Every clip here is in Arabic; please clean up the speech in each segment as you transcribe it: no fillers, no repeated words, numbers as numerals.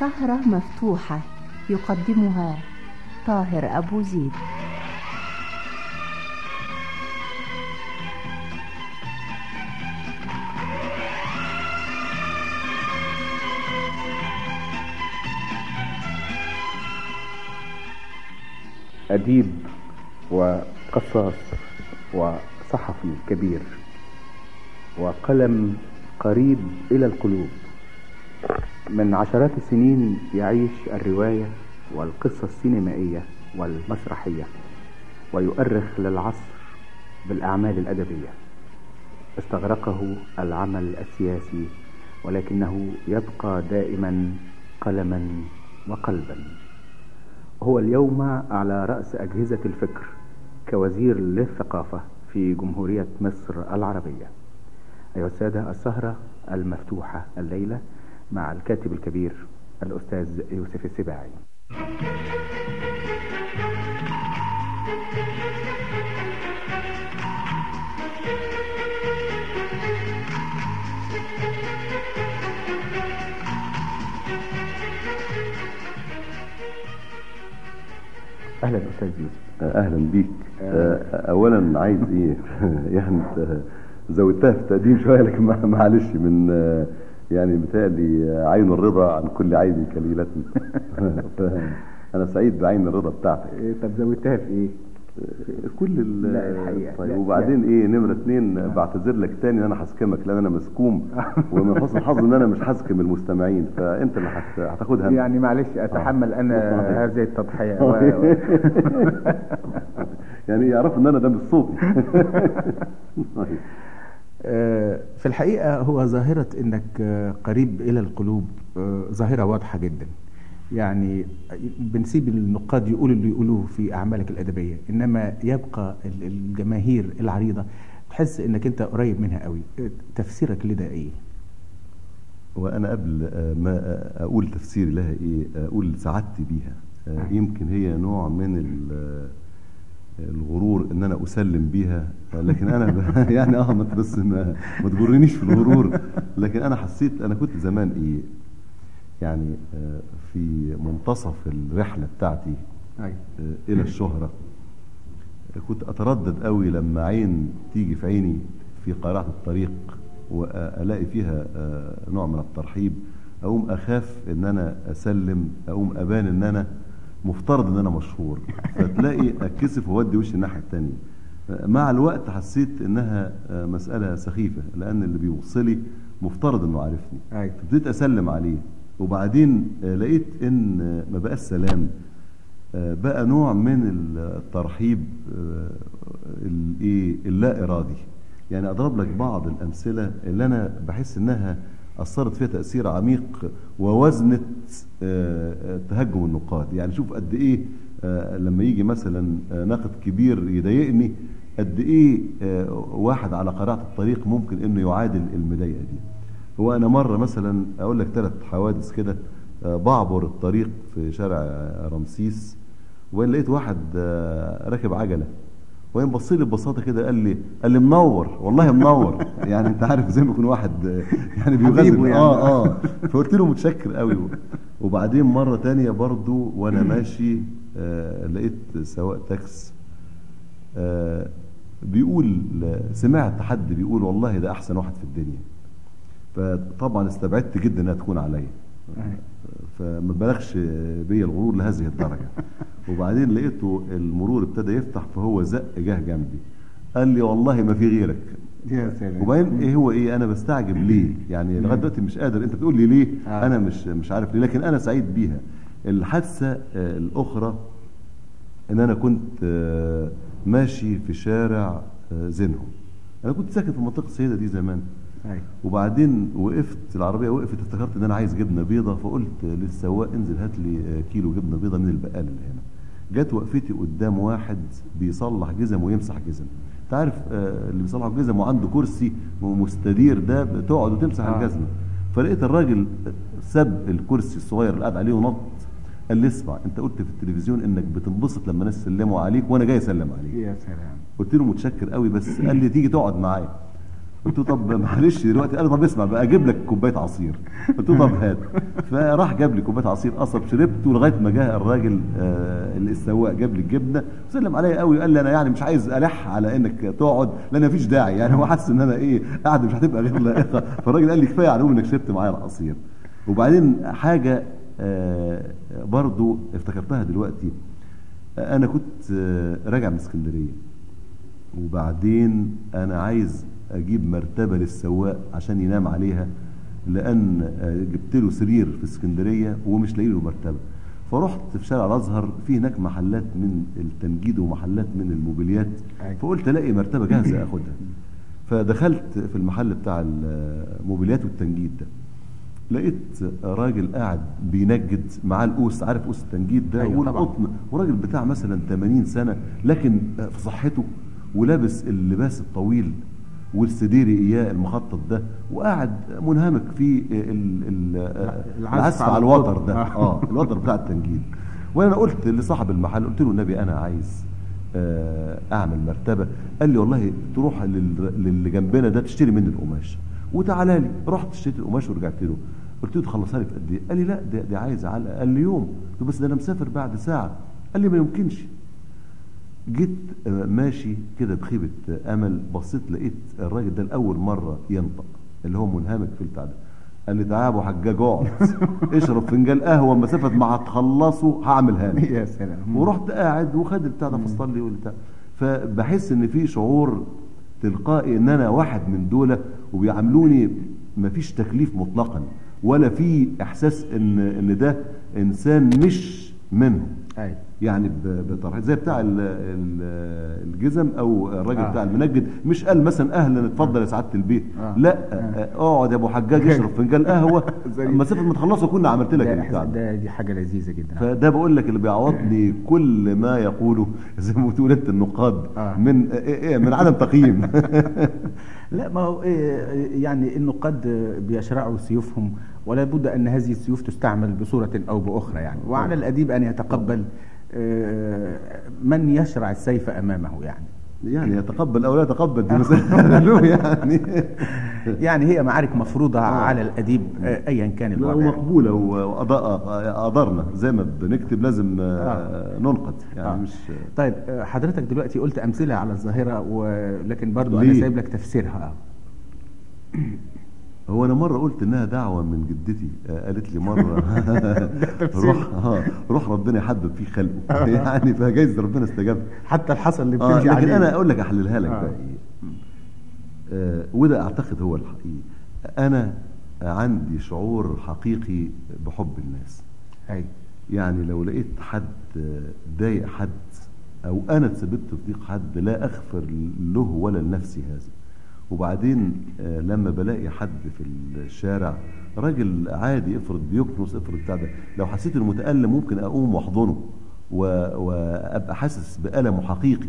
سهرة مفتوحة يقدمها طاهر أبو زيد. أديب وقصاص وصحفي كبير وقلم قريب إلى القلوب. من عشرات السنين يعيش الرواية والقصة السينمائية والمسرحية، ويؤرخ للعصر بالأعمال الأدبية. استغرقه العمل السياسي، ولكنه يبقى دائما قلما وقلبا. هو اليوم على رأس أجهزة الفكر كوزير للثقافة في جمهورية مصر العربية. أيها السادة، السهرة المفتوحة الليلة مع الكاتب الكبير الأستاذ يوسف السباعي. أهلا أستاذ يوسف. أهلا بيك. أولا عايز إيه يعني زودتها في التقديم شوية، لكن معلش من يعني بتهيألي عين الرضا عن كل عيب كليلتني. أنا سعيد بعين الرضا بتاعتك. طب زودتها في إيه؟ كل الحقيقة. طيب وبعدين إيه نمرة 2 بعتذر لك تاني إن أنا هسكمك، لأن أنا مسكوم ومن حسن الحظ إن أنا مش هسكم المستمعين، فأنت اللي هتاخدها. يعني معلش أتحمل أنا هذه التضحية. يعني يعرفوا إن أنا ده مش صوتي. في الحقيقة هو ظاهرة انك قريب الى القلوب ظاهرة واضحة جدا. يعني بنسيب النقاد يقولوا اللي يقولوه في اعمالك الادبية، انما يبقى الجماهير العريضة تحس انك انت قريب منها قوي. تفسيرك لده ايه؟ وانا قبل ما اقول تفسيري لها ايه اقول سعادتي بيها. يمكن هي نوع من الغرور ان انا اسلم بيها، لكن انا يعني ما تجرنيش في الغرور. لكن انا حسيت انا كنت زمان ايه يعني في منتصف الرحله بتاعتي الى الشهره، كنت اتردد قوي لما عين تيجي في عيني في قارعة الطريق والاقي فيها نوع من الترحيب، اقوم اخاف ان انا اسلم، اقوم ابان ان انا مفترض ان انا مشهور، فتلاقي اتكسف وودي وشي الناحيه الثانيه. مع الوقت حسيت انها مساله سخيفه، لان اللي بيوصلي مفترض انه عارفني، فبديت اسلم عليه. وبعدين لقيت ان ما بقى السلام، بقى نوع من الترحيب اللا ارادي. يعني اضرب لك بعض الامثله اللي انا بحس انها أثرت فيها تأثير عميق ووزنت تهجم النقاد. يعني شوف قد إيه لما يجي مثلا ناقد كبير يضايقني، قد إيه واحد على قارعة الطريق ممكن إنه يعادل المضايقة دي. هو أنا مرة مثلا أقول لك 3 حوادث كده. بعبر الطريق في شارع رمسيس، وين لقيت واحد راكب عجلة، وين بص لي ببساطه كده قال لي منور، والله منور. يعني انت عارف زي ما يكون واحد يعني بيغزل يعني. فقلت له متشكر قوي. وبعدين مره تانية برضو وانا ماشي لقيت سواق تاكس بيقول، سمعت حد بيقول والله ده احسن واحد في الدنيا، فطبعا استبعدت جدا انها تكون عليا، فما بلغش بيا الغرور لهذه الدرجه. وبعدين لقيته المرور ابتدى يفتح، فهو زق جه جنبي قال لي والله ما في غيرك. يا سلام. وبعدين ايه انا بستعجب ليه؟ يعني لغايه دلوقتي مش قادر، انت بتقول لي ليه؟ انا مش عارف ليه، لكن انا سعيد بيها. الحادثه الاخرى ان انا كنت ماشي في شارع زينهم. انا كنت ساكن في منطقه السيده دي زمان. وبعدين وقفت، العربيه وقفت، افتكرت ان انا عايز جبنه بيضه، فقلت للسواق انزل هات لي كيلو جبنه بيضه من البقال اللي هنا. جت وقفتي قدام واحد بيصلح جزم ويمسح جزم. انت عارف اللي بيصلح جزم وعنده كرسي مستدير ده بتقعد وتمسح الجزمه. فلقيت الراجل ساب الكرسي الصغير اللي قاعد عليه ونط، قال لي اسمع، انت قلت في التلفزيون انك بتنبسط لما ناس يسلموا عليك وانا جاي اسلم عليك. يا سلام. قلت له متشكر قوي، بس قال لي تيجي تقعد معايا. قلت له طب معلش دلوقتي. قال لي طب اسمع بقى اجيب لك كوبايه عصير. قلت له طب هات. فراح جاب لي كوبايه عصير قصب، شربته لغايه ما جاء الراجل السواق جاب لي الجبنه وسلم عليا قوي، قال لي انا يعني مش عايز الح على انك تقعد لان مفيش داعي، يعني هو حاسس ان انا ايه قاعد مش هتبقى غير لائقه. فالراجل قال لي كفايه على انك شربت معايا العصير. وبعدين حاجه برضو افتكرتها دلوقتي. انا كنت راجع من اسكندريه، وبعدين انا عايز اجيب مرتبه للسواق عشان ينام عليها، لان جبت له سرير في اسكندريه ومش لاقي له مرتبه. فرحت في شارع الازهر، في هناك محلات من التنجيد ومحلات من الموبيليات، فقلت الاقي مرتبه جاهزه اخدها. فدخلت في المحل بتاع الموبيليات والتنجيد ده، لقيت راجل قاعد بينجد معاه القوس، عارف قوس التنجيد ده؟ أيوة والقطن، وراجل بتاع مثلا 80 سنه لكن في صحته، ولابس اللباس الطويل والسديري اياه المخطط ده، وقاعد منهمك في العزف على الوتر ده، الوتر بتاع التنجيد. وانا قلت لصاحب المحل، قلت له النبي انا عايز اعمل مرتبه. قال لي والله تروح للي جنبنا ده تشتري مني القماش وتعالى لي. رحت اشتريت القماش ورجعت له، قلت له تخلصها لي في قد ايه؟ قال لي لا دي عايزه على الاقل يوم. قلت له بس ده انا مسافر بعد ساعه. قال لي ما يمكنش. جيت ماشي كده بخيبه امل، بصيت لقيت الراجل ده لاول مره ينطق، اللي هو منهمك في البتاع ده. قال لي تعالى يا ابو حجاج اقعد اشرب فنجان قهوه، مسافه ما هتخلصوا هعملها لك. يا سلام. ورحت قاعد وخد البتاع ده فصل لي والبتاع. فبحس ان في شعور تلقائي ان انا واحد من دول، وبيعاملوني مفيش تكليف مطلقا، ولا في احساس ان ده انسان مش منهم. أيوة. يعني بطرح زي بتاع الجزم او الراجل بتاع المنجد، مش قال مثلا اهلا اتفضل يا سعاده البيت، لا اقعد يا ابو حجاج اشرب فنجان قهوه مسافه ما تخلصوا كنا عملت لك البتاع ده. دي حاجه لذيذه جدا. فده بقول لك اللي بيعوضني كل ما يقوله زي ما بتقول انت النقاد من عدم تقييم. لا ما هو يعني النقاد بيشرعوا سيوفهم، ولا بد ان هذه السيوف تستعمل بصوره او باخرى يعني، وعلى الاديب ان يتقبل من يشرع السيف امامه يعني يتقبل او لا يتقبل دي مساله يعني يعني هي معارك مفروضه على الاديب ايا كان الوضع، ومقبوله وقدرنا زي ما بنكتب لازم ننقد يعني مش. طيب حضرتك دلوقتي قلت امثله على الظاهره، ولكن برضو انا سايب لك تفسيرها. هو انا مره قلت انها دعوه من جدتي، قالت لي مره روح ربنا يحبب فيه خلقه يعني، فجايز ربنا استجاب حتى الحصل اللي بتمشي لكن عليه. انا اقول لك احللها لك بقى ايه. وده اعتقد هو الحقيقي. انا عندي شعور حقيقي بحب الناس. أي. يعني لو لقيت حد ضايق حد، او انا اتثبت في ضيق حد، لا اغفر له ولا لنفسي هذا. وبعدين لما بلاقي حد في الشارع راجل عادي، افرض بيكنس، افرض بتاع ده، لو حسيت انه متألم ممكن اقوم واحضنه وابقى حاسس بألمه حقيقي.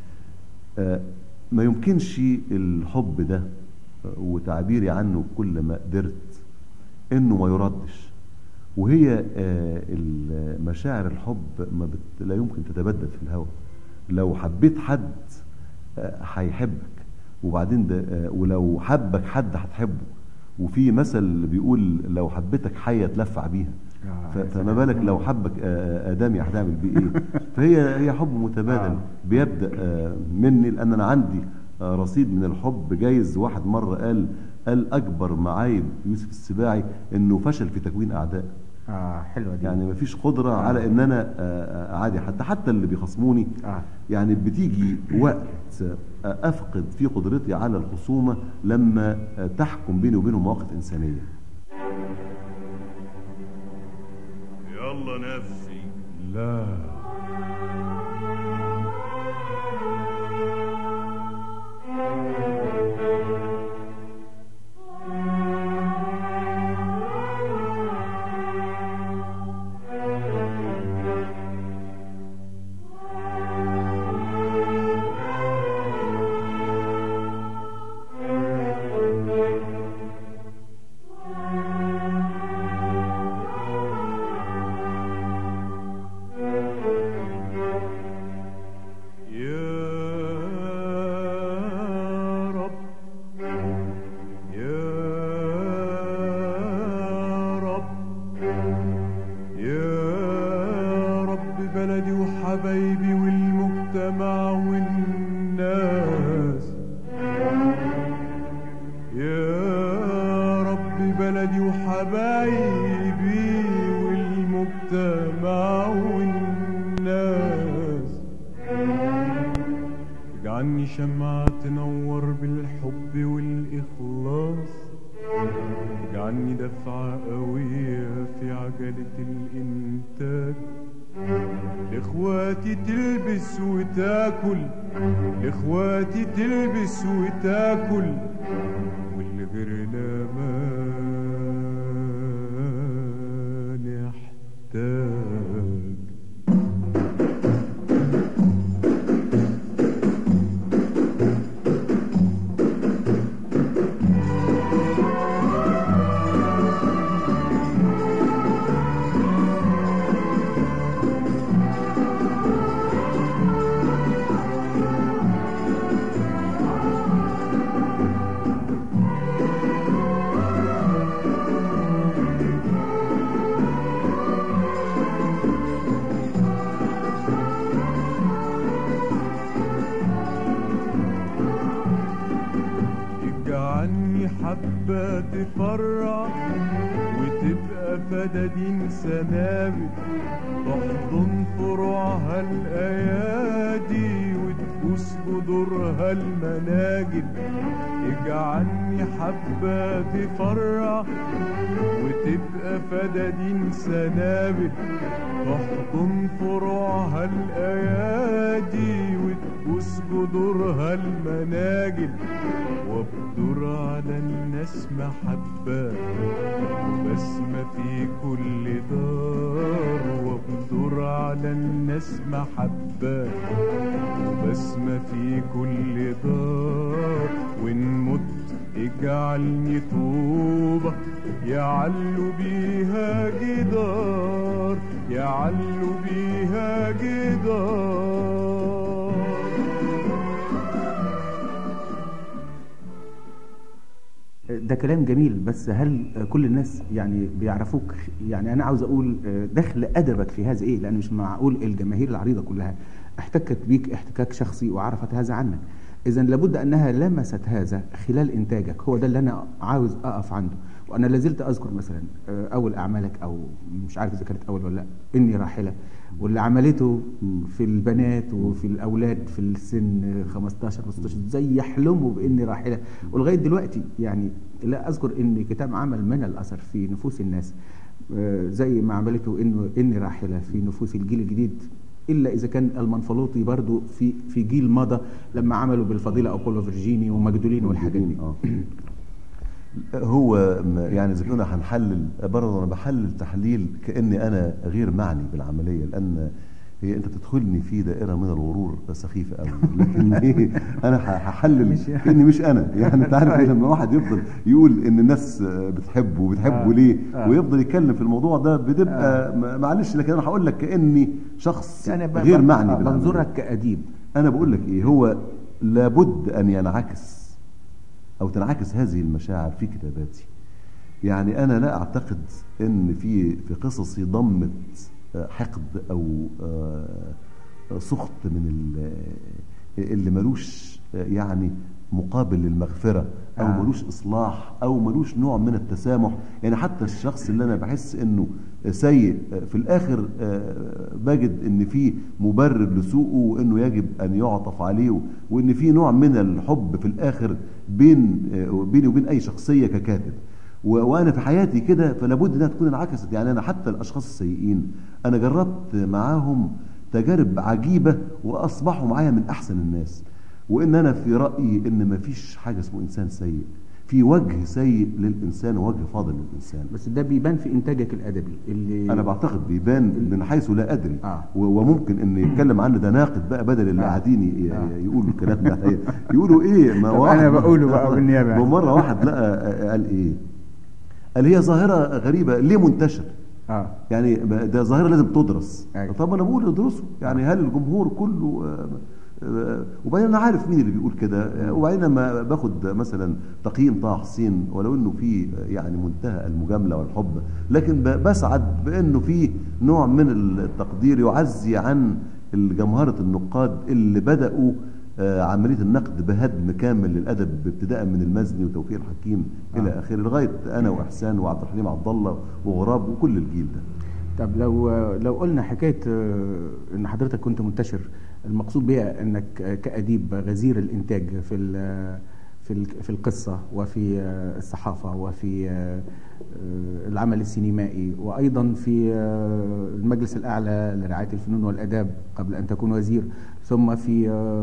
ما يمكنش الحب ده وتعبيري عنه كل ما قدرت انه ما يردش. وهي مشاعر الحب لا يمكن تتبدل في الهوى. لو حبيت حد هيحبك، وبعدين ده ولو حبك حد هتحبه. وفي مثل بيقول لو حبتك حية تلفع بيها، فما بالك لو حبك آدمي هتعمل بيه ايه؟ فهي حب متبادل بيبدأ مني، لأن أنا عندي رصيد من الحب. جايز واحد مرة قال أكبر معايب يوسف السباعي إنه فشل في تكوين أعداء. حلوة دي. يعني مفيش قدرة على ان انا عادي، حتى اللي بيخصموني يعني بتيجي وقت افقد فيه قدرتي على الخصومة لما تحكم بيني وبينهم مواقف انسانية. يلا نفسي لا اجعلني شمعة تنور بالحب والإخلاص، اجعلني دفعة قوية في عجلة الإنتاج، لإخواتي تلبس وتاكل، لإخواتي تلبس وتاكل، والغير لا ما نحتاج. حبة تفرع وتبقى فدادين سنابل، تحضن فروعها الأيادي وتبوس جذورها المناجل. اجعلني حبة تفرع وتبقى فدادين سنابل، تحضن فروعها الأيادي وتبوس جذورها المناجل. وابدر على الناس محبة وبسمة في كل دار، وابدر على الناس محبة وبسمة في كل دار. وإن مت اجعلني طوبة يعلو بيها جدار، يعلو بيها جدار. ده كلام جميل، بس هل كل الناس يعني بيعرفوك؟ يعني أنا عاوز أقول دخل أدبك في هذا إيه؟ لأن مش معقول الجماهير العريضة كلها احتكت بيك احتكاك شخصي وعرفت هذا عنك. إذن لابد أنها لمست هذا خلال إنتاجك. هو ده اللي أنا عاوز أقف عنده. وأنا لازلت أذكر مثلا أول أعمالك، أو مش عارف إذا كانت أول ولا لا، إني راحلة، واللي عملته في البنات وفي الأولاد في السن 15 و16 زي يحلموا بإني راحلة. ولغاية دلوقتي يعني لا أذكر إن كتاب عمل من الأثر في نفوس الناس زي ما عملته إني راحلة في نفوس الجيل الجديد، إلا إذا كان المنفلوطي برضو في جيل مضى لما عملوا بالفضيلة أبولو فيرجيني ومجدولين والحاجات دي. هو يعني زي ما هنحلل برضه، أنا بحلل تحليل كأني أنا غير معني بالعملية، لأن هي أنت تدخلني في دائرة من الغرور سخيفة قوي. لكن أنا هحلل كأني مش أنا. يعني أنت عارف لما واحد يفضل يقول إن الناس بتحبه ليه ويفضل يتكلم في الموضوع ده بتبقى معلش. لكن أنا هقول لك كأني شخص يعني غير معني بالعملية. بنظرك كأديب أنا بقول لك إيه، هو لابد أن ينعكس أو تنعكس هذه المشاعر في كتاباتي. يعني أنا لا أعتقد أن في قصصي ضمت حقد أو سخط من اللي ملوش يعني مقابل للمغفرة، أو ملوش إصلاح، أو ملوش نوع من التسامح. يعني حتى الشخص اللي أنا بحس أنه سيء في الآخر بجد أن في مبرر لسوءه، وأنه يجب أن يعطف عليه، وأن في نوع من الحب في الآخر بيني وبين أي شخصية ككاتب. وأنا في حياتي كده، فلابد أنها تكون انعكست. يعني أنا حتى الأشخاص السيئين أنا جربت معاهم تجارب عجيبة وأصبحوا معايا من أحسن الناس. وإن أنا في رأيي إن ما فيش حاجة اسمه إنسان سيء، في وجه سيء للإنسان ووجه فاضل للإنسان. بس ده بيبان في إنتاجك الأدبي اللي أنا بعتقد بيبان من حيث لا أدري. وممكن إن يتكلم عنه ده ناقد بقى بدل اللي قاعدين يقولوا الكلام ده. يقولوا إيه؟ ما واحد أنا بقوله بقى بالنيابة. مرة واحد لقى قال إيه؟ قال هي ظاهرة غريبة ليه منتشر؟ يعني ده ظاهرة لازم تدرس. طب أنا بقول ادرسه. يعني هل الجمهور كله وبعدين انا عارف مين اللي بيقول كده. وبعدين لما باخد مثلا تقييم طه حسين، ولو انه في يعني منتهى المجامله والحب، لكن بسعد بانه في نوع من التقدير يعزي عن جمهره النقاد اللي بداوا عمليه النقد بهدم كامل للادب، ابتداء من المزني وتوفيق الحكيم الى اخره، لغايه انا واحسان وعبد الحليم عبد الله وغراب وكل الجيل ده. طب لو قلنا حكايه ان حضرتك كنت منتشر المقصود بها أنك كأديب غزير الإنتاج في القصة وفي الصحافة وفي العمل السينمائي، وأيضا في المجلس الأعلى لرعاية الفنون والآداب قبل أن تكون وزير، ثم في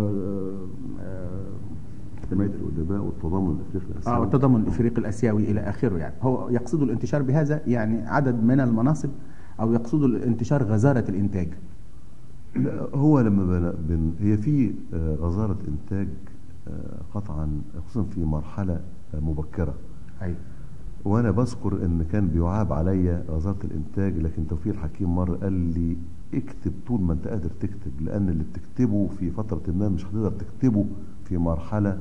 جمعية الأدباء والتضامن الإفريقي الآسيوي. والتضامن الإفريقي الآسيوي إلى آخره. يعني هو يقصد الانتشار بهذا يعني عدد من المناصب، أو يقصد الانتشار غزارة الإنتاج؟ هو لما هي في غزارة إنتاج قطعا، خصوصا في مرحلة مبكرة. أيوة. وأنا بذكر إن كان بيعاب عليا غزارة الإنتاج، لكن توفيق الحكيم مرة قال لي اكتب طول ما أنت قادر تكتب، لأن اللي بتكتبه في فترة ما مش هتقدر تكتبه في مرحلة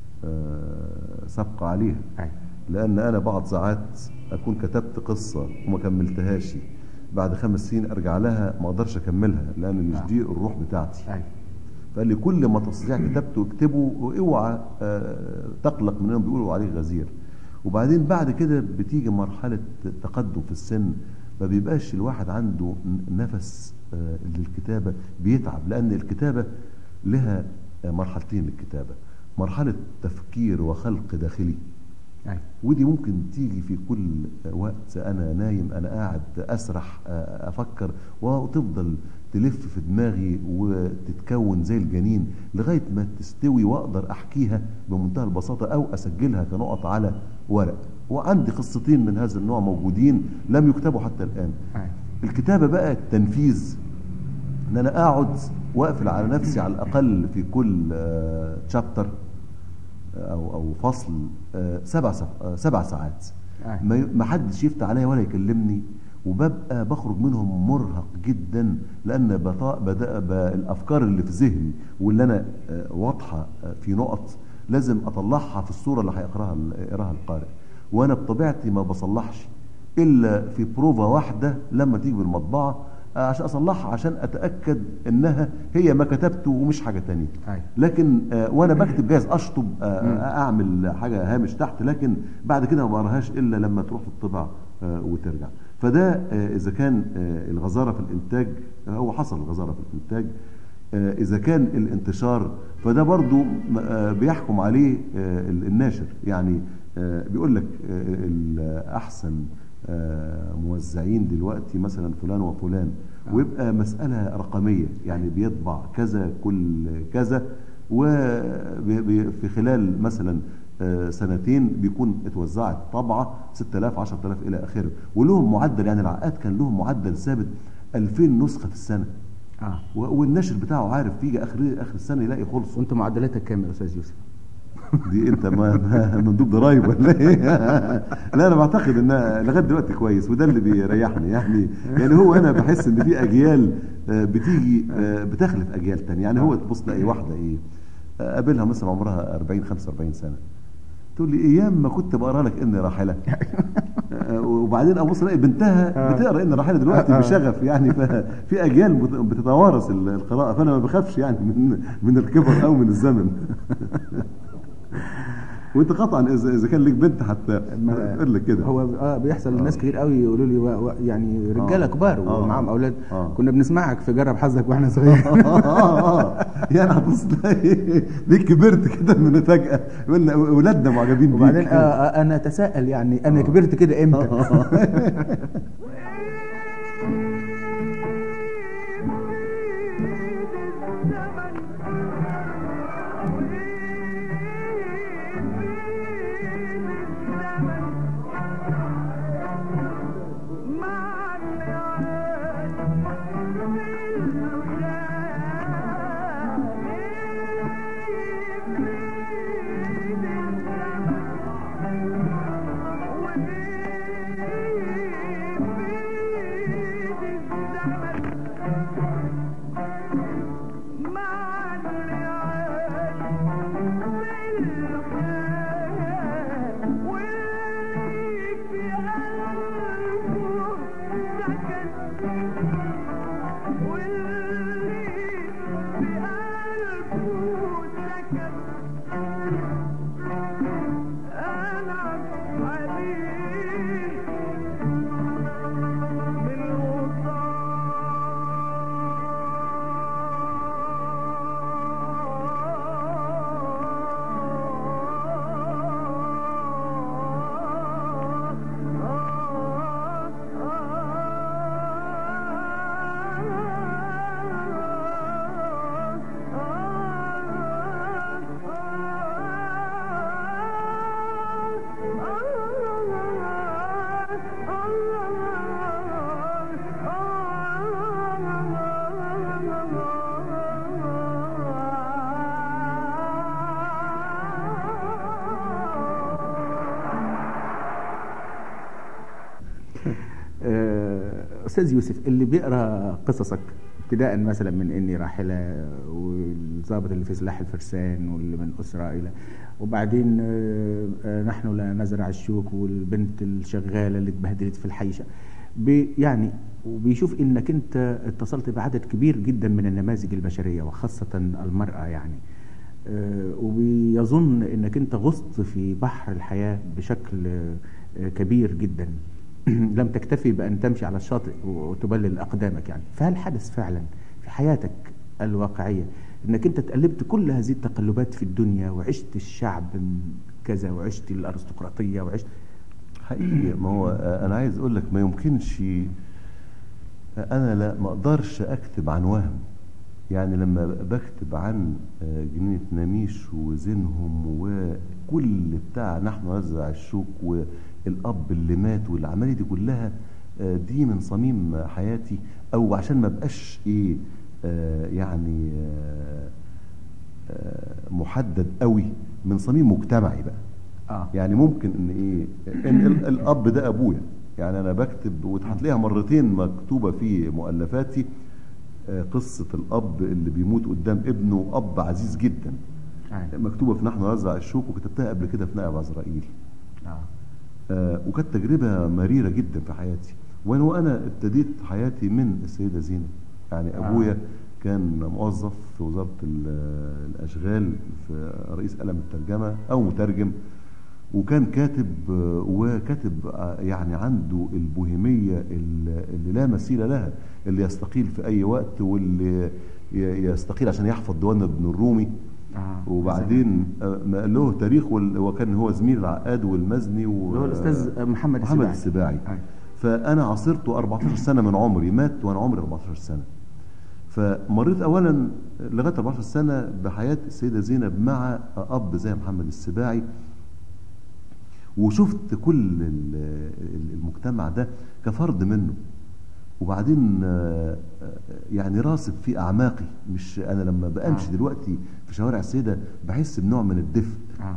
سابقة عليها. أيوة. لأن أنا بعض ساعات أكون كتبت قصة وما كملتهاش، بعد 5 سنين أرجع لها ما أقدرش أكملها، لأن مش دي الروح بتاعتي. أيوة. فقال لي كل ما تستطيع كتبته اكتبه، واوعى تقلق من انهم بيقولوا عليه غزير. وبعدين بعد كده بتيجي مرحلة تقدم في السن، ما بيبقاش الواحد عنده نفس للكتابة، بيتعب، لأن الكتابة لها مرحلتين للكتابة: مرحلة تفكير وخلق داخلي، ودي ممكن تيجي في كل وقت، أنا نايم، أنا قاعد أسرح أفكر، وتفضل تلف في دماغي وتتكون زي الجنين لغاية ما تستوي وأقدر أحكيها بمنتهى البساطة أو أسجلها كنقط على ورق. وعندي قصتين من هذا النوع موجودين لم يكتبوا حتى الآن. الكتابة بقى التنفيذ، أن أنا أقعد وأقفل على نفسي على الأقل في كل تشابتر أو فصل 7 ساعات، ما حدش يفتح عليا ولا يكلمني، وببقى بخرج منهم مرهق جدا، لأن الأفكار اللي في ذهني واللي أنا واضحة في نقط لازم أطلعها في الصورة اللي هيقراها القارئ. وأنا بطبيعتي ما بصلحش إلا في بروفة واحدة لما تيجي بالمطبعة عشان أصلحها، عشان أتأكد إنها هي ما كتبته ومش حاجة تانية. لكن وأنا بكتب جايز أشطب، أعمل حاجة هامش تحت، لكن بعد كده ما بقراهاش إلا لما تروح تطبع وترجع. فده إذا كان الغزارة في الإنتاج، هو حصل الغزارة في الإنتاج. إذا كان الانتشار فده برضو بيحكم عليه الناشر، يعني بيقول لك الأحسن موزعين دلوقتي مثلا فلان وفلان، ويبقى مسألة رقمية، يعني بيطبع كذا كل كذا، وفي خلال مثلا 2 بيكون اتوزعت طبعة 6000 10000 إلى آخره، ولهم معدل، يعني العقاد كان لهم معدل ثابت 2000 نسخة في السنة. والنشر بتاعه عارف يجي آخر السنة يلاقي خلص. وانت معدلاتك كام يا أستاذ يوسف؟ دي انت مندوب ضرايب ولا ايه؟ لا انا بعتقد ان لغايه دلوقتي كويس، وده اللي بيريحني. يعني هو انا بحس ان في اجيال بتيجي بتخلف اجيال تانية. يعني هو تبص تلاقي واحده قابلها مثلا عمرها 40 45 سنه، تقول لي ايام ما كنت بقرا لك اني راحله، وبعدين ابص الاقي بنتها بتقرا اني راحله دلوقتي بشغف. يعني في اجيال بتتوارث القراءه، فانا ما بخافش يعني من الكبر او من الزمن. وانت قطعا اذا كان لك بنت حتى تقول لك كده. هو بيحصل للناس كتير قوي يقولوا لي يعني رجاله كبار ومعاهم اولاد، كنا بنسمعك في جرب حظك واحنا صغيرين. يعني هتبص ليك كبرت كده من فجاه، قلنا اولادنا معجبين بيك. وبعدين انا اتساءل يعني انا كبرت كده امتى؟ أستاذ يوسف، اللي بيقرأ قصصك ابتداء مثلا من إني راحلة والضابط اللي في سلاح الفرسان واللي من أسرة إلى، وبعدين نحن لا نزرع الشوك والبنت الشغالة اللي اتبهدلت في الحيشة، يعني وبيشوف إنك أنت اتصلت بعدد كبير جدا من النماذج البشرية وخاصة المرأة يعني، وبيظن إنك أنت غصت في بحر الحياة بشكل كبير جدا. لم تكتفي بأن تمشي على الشاطئ وتبلل أقدامك يعني. فهل حدث فعلا في حياتك الواقعية أنك أنت تقلبت كل هذه التقلبات في الدنيا وعشت الشعب كذا وعشت الأرستقراطية وعشت حقيقي؟ ما هو أنا عايز أقول لك ما يمكنش، أنا لا ما أقدرش أكتب عن وهم. يعني لما بكتب عن جنينة نميش وزينهم وكل بتاع نحن نزرع الشوك والأب اللي مات والعملية دي كلها، دي من صميم حياتي، أو عشان ما بقاش إيه يعني محدد قوي، من صميم مجتمعي بقى. يعني ممكن إن إيه إن الأب ده أبويا، يعني أنا بكتب وهتلاقيها مرتين مكتوبة في مؤلفاتي قصة الأب اللي بيموت قدام ابنه، أب عزيز جدا، مكتوبة في نحن نزرع الشوك، وكتبتها قبل كده في نائب عزرائيل. وكانت تجربة مريرة جدا في حياتي، وأنا ابتديت حياتي من السيدة زينب. يعني أبويا كان موظف في وزارة الأشغال، في رئيس قلم الترجمة أو مترجم، وكان كاتب، وكاتب يعني عنده البوهيمية اللي لا مثيل لها، اللي يستقيل في أي وقت، واللي يستقيل عشان يحفظ ديوان ابن الرومي. وبعدين له تاريخ، وكان هو زميل العقاد والمزني هو الأستاذ محمد السباعي. فأنا عاصرته 14 سنة من عمري، مات وأنا عمري 14 سنة. فمريت أولا لغاية 14 سنة بحياة السيدة زينب مع أب زي محمد السباعي، وشفت كل المجتمع ده كفرد منه. وبعدين يعني راسب في أعماقي، مش أنا لما بأمشي دلوقتي في شوارع السيدة بحس بنوع من الدفء،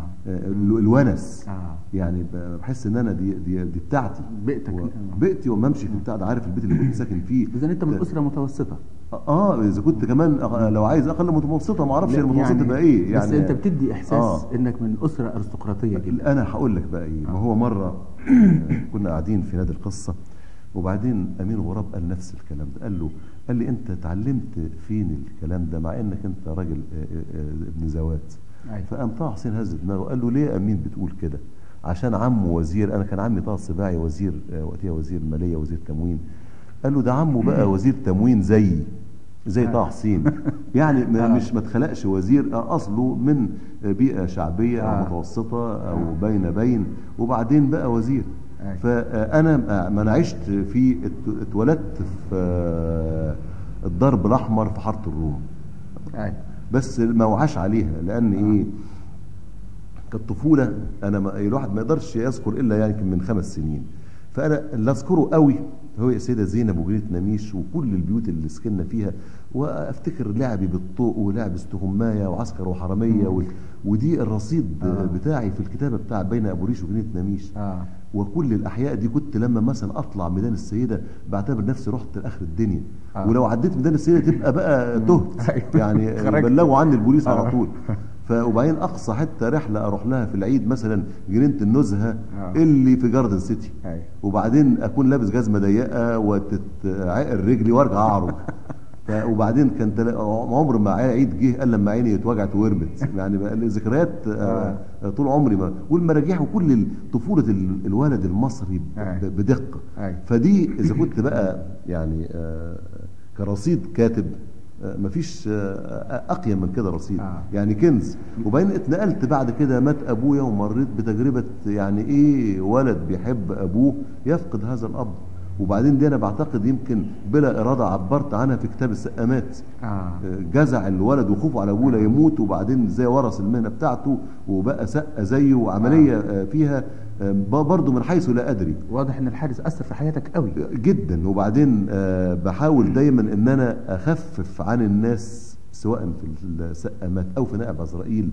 الونس. يعني بحس ان انا دي بتاعتي، بيئتي، وما امشي في بتاع ده، عارف البيت اللي كنت ساكن فيه. اذا انت من اسره متوسطه؟ اذا كنت كمان لو عايز اقل متوسطه، ما اعرفش المتوسطه تبقى ايه يعني، بس انت بتدي احساس انك من اسره ارستقراطيه جدا. انا هقول لك بقى ايه. ما هو مره كنا قاعدين في نادي القصه، وبعدين امين غراب قال نفس الكلام ده، قال لي انت اتعلمت فين الكلام ده مع انك انت راجل ابن زوات؟ فقام طه حسين هز دماغه، قال له ليه يا امين بتقول كده؟ عشان عمه وزير، انا كان عمي طه السباعي وزير وقتها، وزير ماليه، وزير تموين. قال له ده عمه بقى وزير تموين زي طه حسين. يعني مش ما اتخلقش وزير، اصله من بيئه شعبيه او متوسطه او بين وبعدين بقى وزير. فانا ما انا عشت في اتولدت في الضرب الاحمر في حاره الروم، بس ما وعاش عليها، لان ايه، كالطفوله انا الواحد ما يقدرش يذكر الا يعني من 5 سنين. فانا اللي اذكره قوي هو السيده زينب وجنينه نميش وكل البيوت اللي سكننا فيها، وافتكر لعبي بالطوق ولعب استهمايه وعسكر وحراميه ودي الرصيد بتاعي في الكتابه بتاع بين ابو ريش وجنينه نميش. وكل الاحياء دي كنت لما مثلا اطلع ميدان السيده بعتبر نفسي رحت لاخر الدنيا. ولو عديت ميدان السيده تبقى بقى تهت يعني، بلغوا عني البوليس على طول. وبعدين اقصى حتى رحله اروح لها في العيد مثلا جنينه النزهه اللي في جاردن سيتي، وبعدين اكون لابس جزمه ضيقه وتتعقر رجلي وارجع اعرج. وبعدين كان عمر ما عيد جه قال لما عيني اتوجعت ورمت. يعني الذكريات طول عمري والمراجيح وكل طفوله الولد المصري بدقه. فدي اذا كنت بقى يعني كرصيد كاتب مفيش اقيم من كده رصيد، يعني كنز. وبعدين اتنقلت بعد كده، مات ابويا ومريت بتجربه يعني ايه ولد بيحب ابوه يفقد هذا الاب. وبعدين دي انا بعتقد يمكن بلا اراده عبرت عنها في كتاب السقامات. جزع الولد وخوفه على ابوه لا يموت، وبعدين ازاي ورث المهنه بتاعته وبقى سقه زيه، وعمليه فيها برضه من حيث لا ادري. واضح ان الحادث اثر في حياتك قوي جدا. وبعدين بحاول دايما ان انا اخفف عن الناس سواء في السقامات او في نائب عزرائيل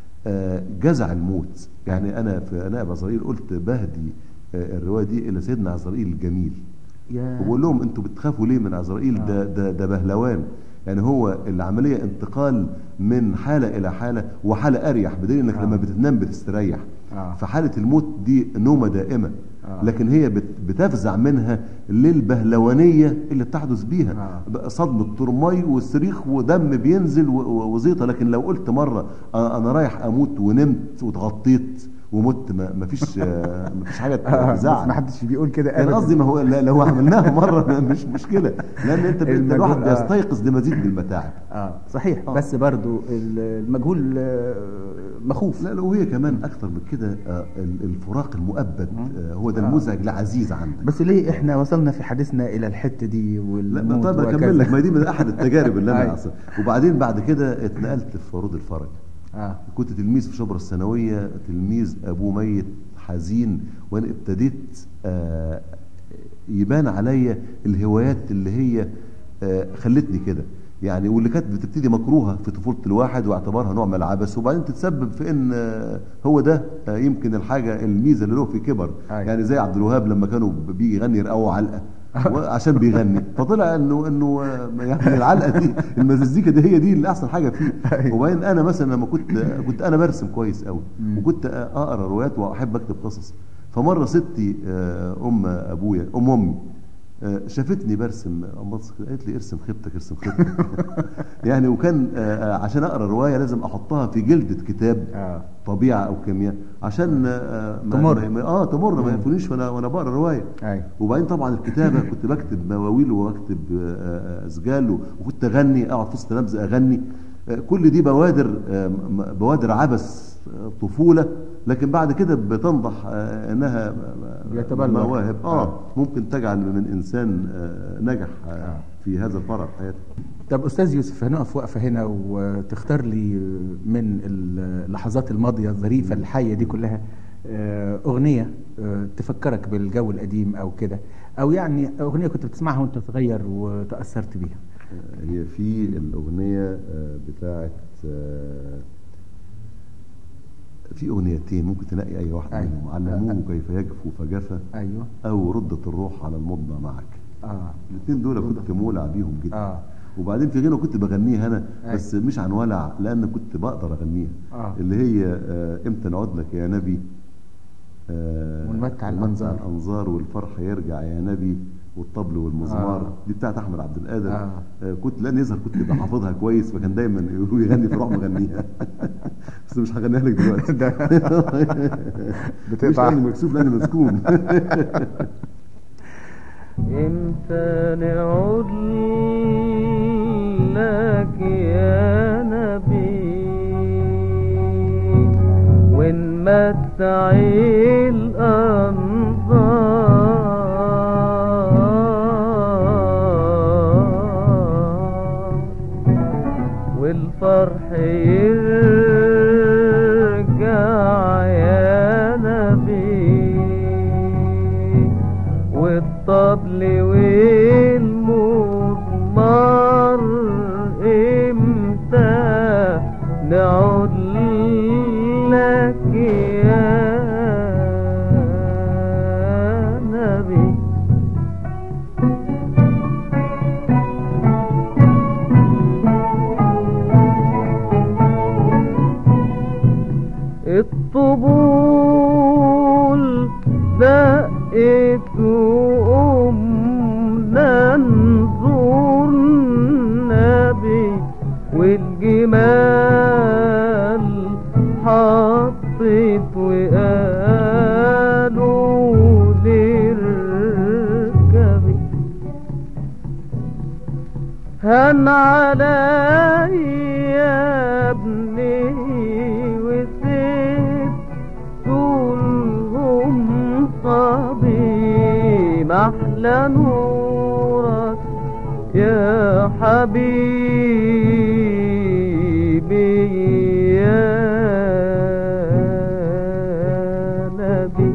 جزع الموت. يعني انا في نائب عزرائيل قلت بهدي الروايه دي الى سيدنا عزرائيل الجميل وبقول لهم انتوا بتخافوا ليه من عزرائيل؟ ده بهلوان. يعني هو العمليه انتقال من حاله الى حاله، وحاله اريح، بدليل انك لما بتنام بتستريح. فحاله الموت دي نومه دائمه، لكن هي بتفزع منها للبهلوانيه اللي بتحدث بيها. صدمه ترمي وصريخ ودم بينزل وزيطه. لكن لو قلت مره انا رايح اموت ونمت واتغطيت ومت، مفيش حاجه تزعل. ما حدش بيقول كده ابدا. كان قصدي ما هو لو عملناها مره مش مشكله، لان انت الواحد بيستيقظ لمزيد من المتاعب. صحيح. بس برضو المجهول مخوف. لا وهي كمان اكتر من كده، الفراق المؤبد هو ده المزعج العزيز عندك. بس ليه احنا وصلنا في حديثنا الى الحته دي والموت؟ لا طيب اكمل لك، ما دي من احد التجارب اللي انا وبعدين بعد كده اتنقلت في ورود الفرج. كنت تلميذ في شبرا الثانويه، تلميذ ابوه ميت حزين، وانا ابتديت يبان عليا الهوايات اللي هي خلتني كده يعني، واللي كانت بتبتدي مكروهه في طفوله الواحد واعتبارها نوع من العبث، وبعدين تتسبب في ان هو ده يمكن الحاجه الميزه اللي له في كبر. يعني زي عبد الوهاب لما كانوا بيجي يغني يرقوا علقه عشان بيغني، فطلع انه يعني العلقه دي المزيكا دي هي دي اللي احسن حاجه فيه. وبعدين انا مثلا لما كنت انا برسم كويس قوي، وكنت اقرا روايات واحب اكتب قصص. فمره ستي ام ابويا امي شافتني برسم قماص، قالت لي ارسم خيبتك ارسم خيبتك. يعني وكان عشان اقرا روايه لازم احطها في جلده كتاب طبيعه او كيمياء عشان تمر ما يفونيش وانا بقرا روايه. وبعدين طبعا الكتابه كنت بكتب مواويل واكتب اسجال، وكنت اغني، اقعد في وسط نبذه اغني. كل دي بوادر عبث طفوله، لكن بعد كده بتنضح انها مواهب ممكن تجعل من انسان نجح في هذا الفرع في حياته. طب استاذ يوسف، هنقف وقفه هنا وتختار لي من اللحظات الماضيه الظريفه الحيه دي كلها اغنيه تفكرك بالجو القديم او كده، او يعني اغنيه كنت بتسمعها وانت صغير وتاثرت بيها. هي في الاغنيه بتاعت في اغنيتين ممكن تلاقي اي واحده منهم، علموه كيف يجفو فجفا، او ردت الروح على المضنى معك. الاثنين دول كنت مولع بيهم جدا. وبعدين في غنوه كنت بغنيها انا بس مش عن ولع، لان كنت بقدر اغنيها، اللي هي امتى نعود لك يا نبي، ونمتع الانظار والفرح يرجع يا نبي، والطبل والمزمار. دي بتاعت احمد عبد القادر. كنت لان يظهر كنت بحافظها كويس، فكان دايما يغني فروح مغنيها. بس مش هغنيها لك دلوقتي. مش لاني مكسوف، لاني مسكون. امتى نعود لك يا نبي، ونمتع الأنظار، والفرح يرجع يا نبي، والطبل والمزمار، امتى نعود لك يا نبي. الطبول دقت وقمنا نزور النبي، والجمال حطت وقالوا لركبي، هن علي يا ابني وسيب طولهم صبي، محلى نورك يا حبيبي يا نبي.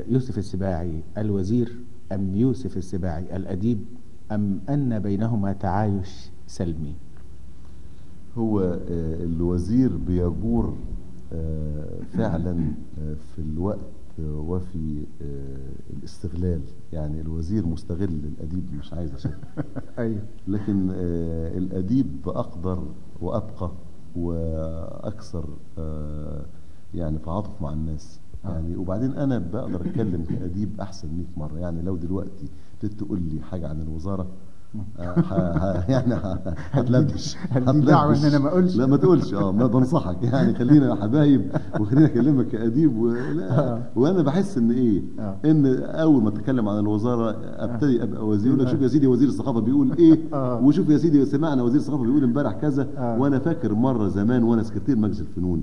يوسف السباعي الوزير أم يوسف السباعي الأديب، أم أن بينهما تعايش سلمي؟ هو الوزير بيجور فعلا في الوقت وفي الاستغلال، يعني الوزير مستغل الأديب مش عايز أشكل. أيوه. لكن الأديب أقدر وأبقى وأكثر يعني تعاطف مع الناس. يعني وبعدين أنا بقدر أتكلم كأديب أحسن 100 مرة. يعني لو دلوقتي تقول لي حاجة عن الوزارة يعني هتلبش دعوة ان انا ما اقولش. لا ما تقولش، ما بنصحك يعني خلينا حبايب وخلينا اكلمك كأديب وانا بحس ان ايه ان اول ما اتكلم عن الوزارة ابتدي ابقى وزير. يقول لك شوف يا سيدي وزير الثقافة بيقول ايه، وشوف يا سيدي سمعنا وزير الثقافة بيقول امبارح كذا. وانا فاكر مرة زمان وانا سكرتير مجلس الفنون،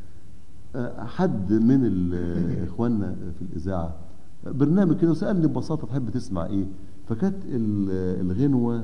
حد من اخواننا في الاذاعة برنامج كده وسألني ببساطة تحب تسمع ايه، فكانت الغنوة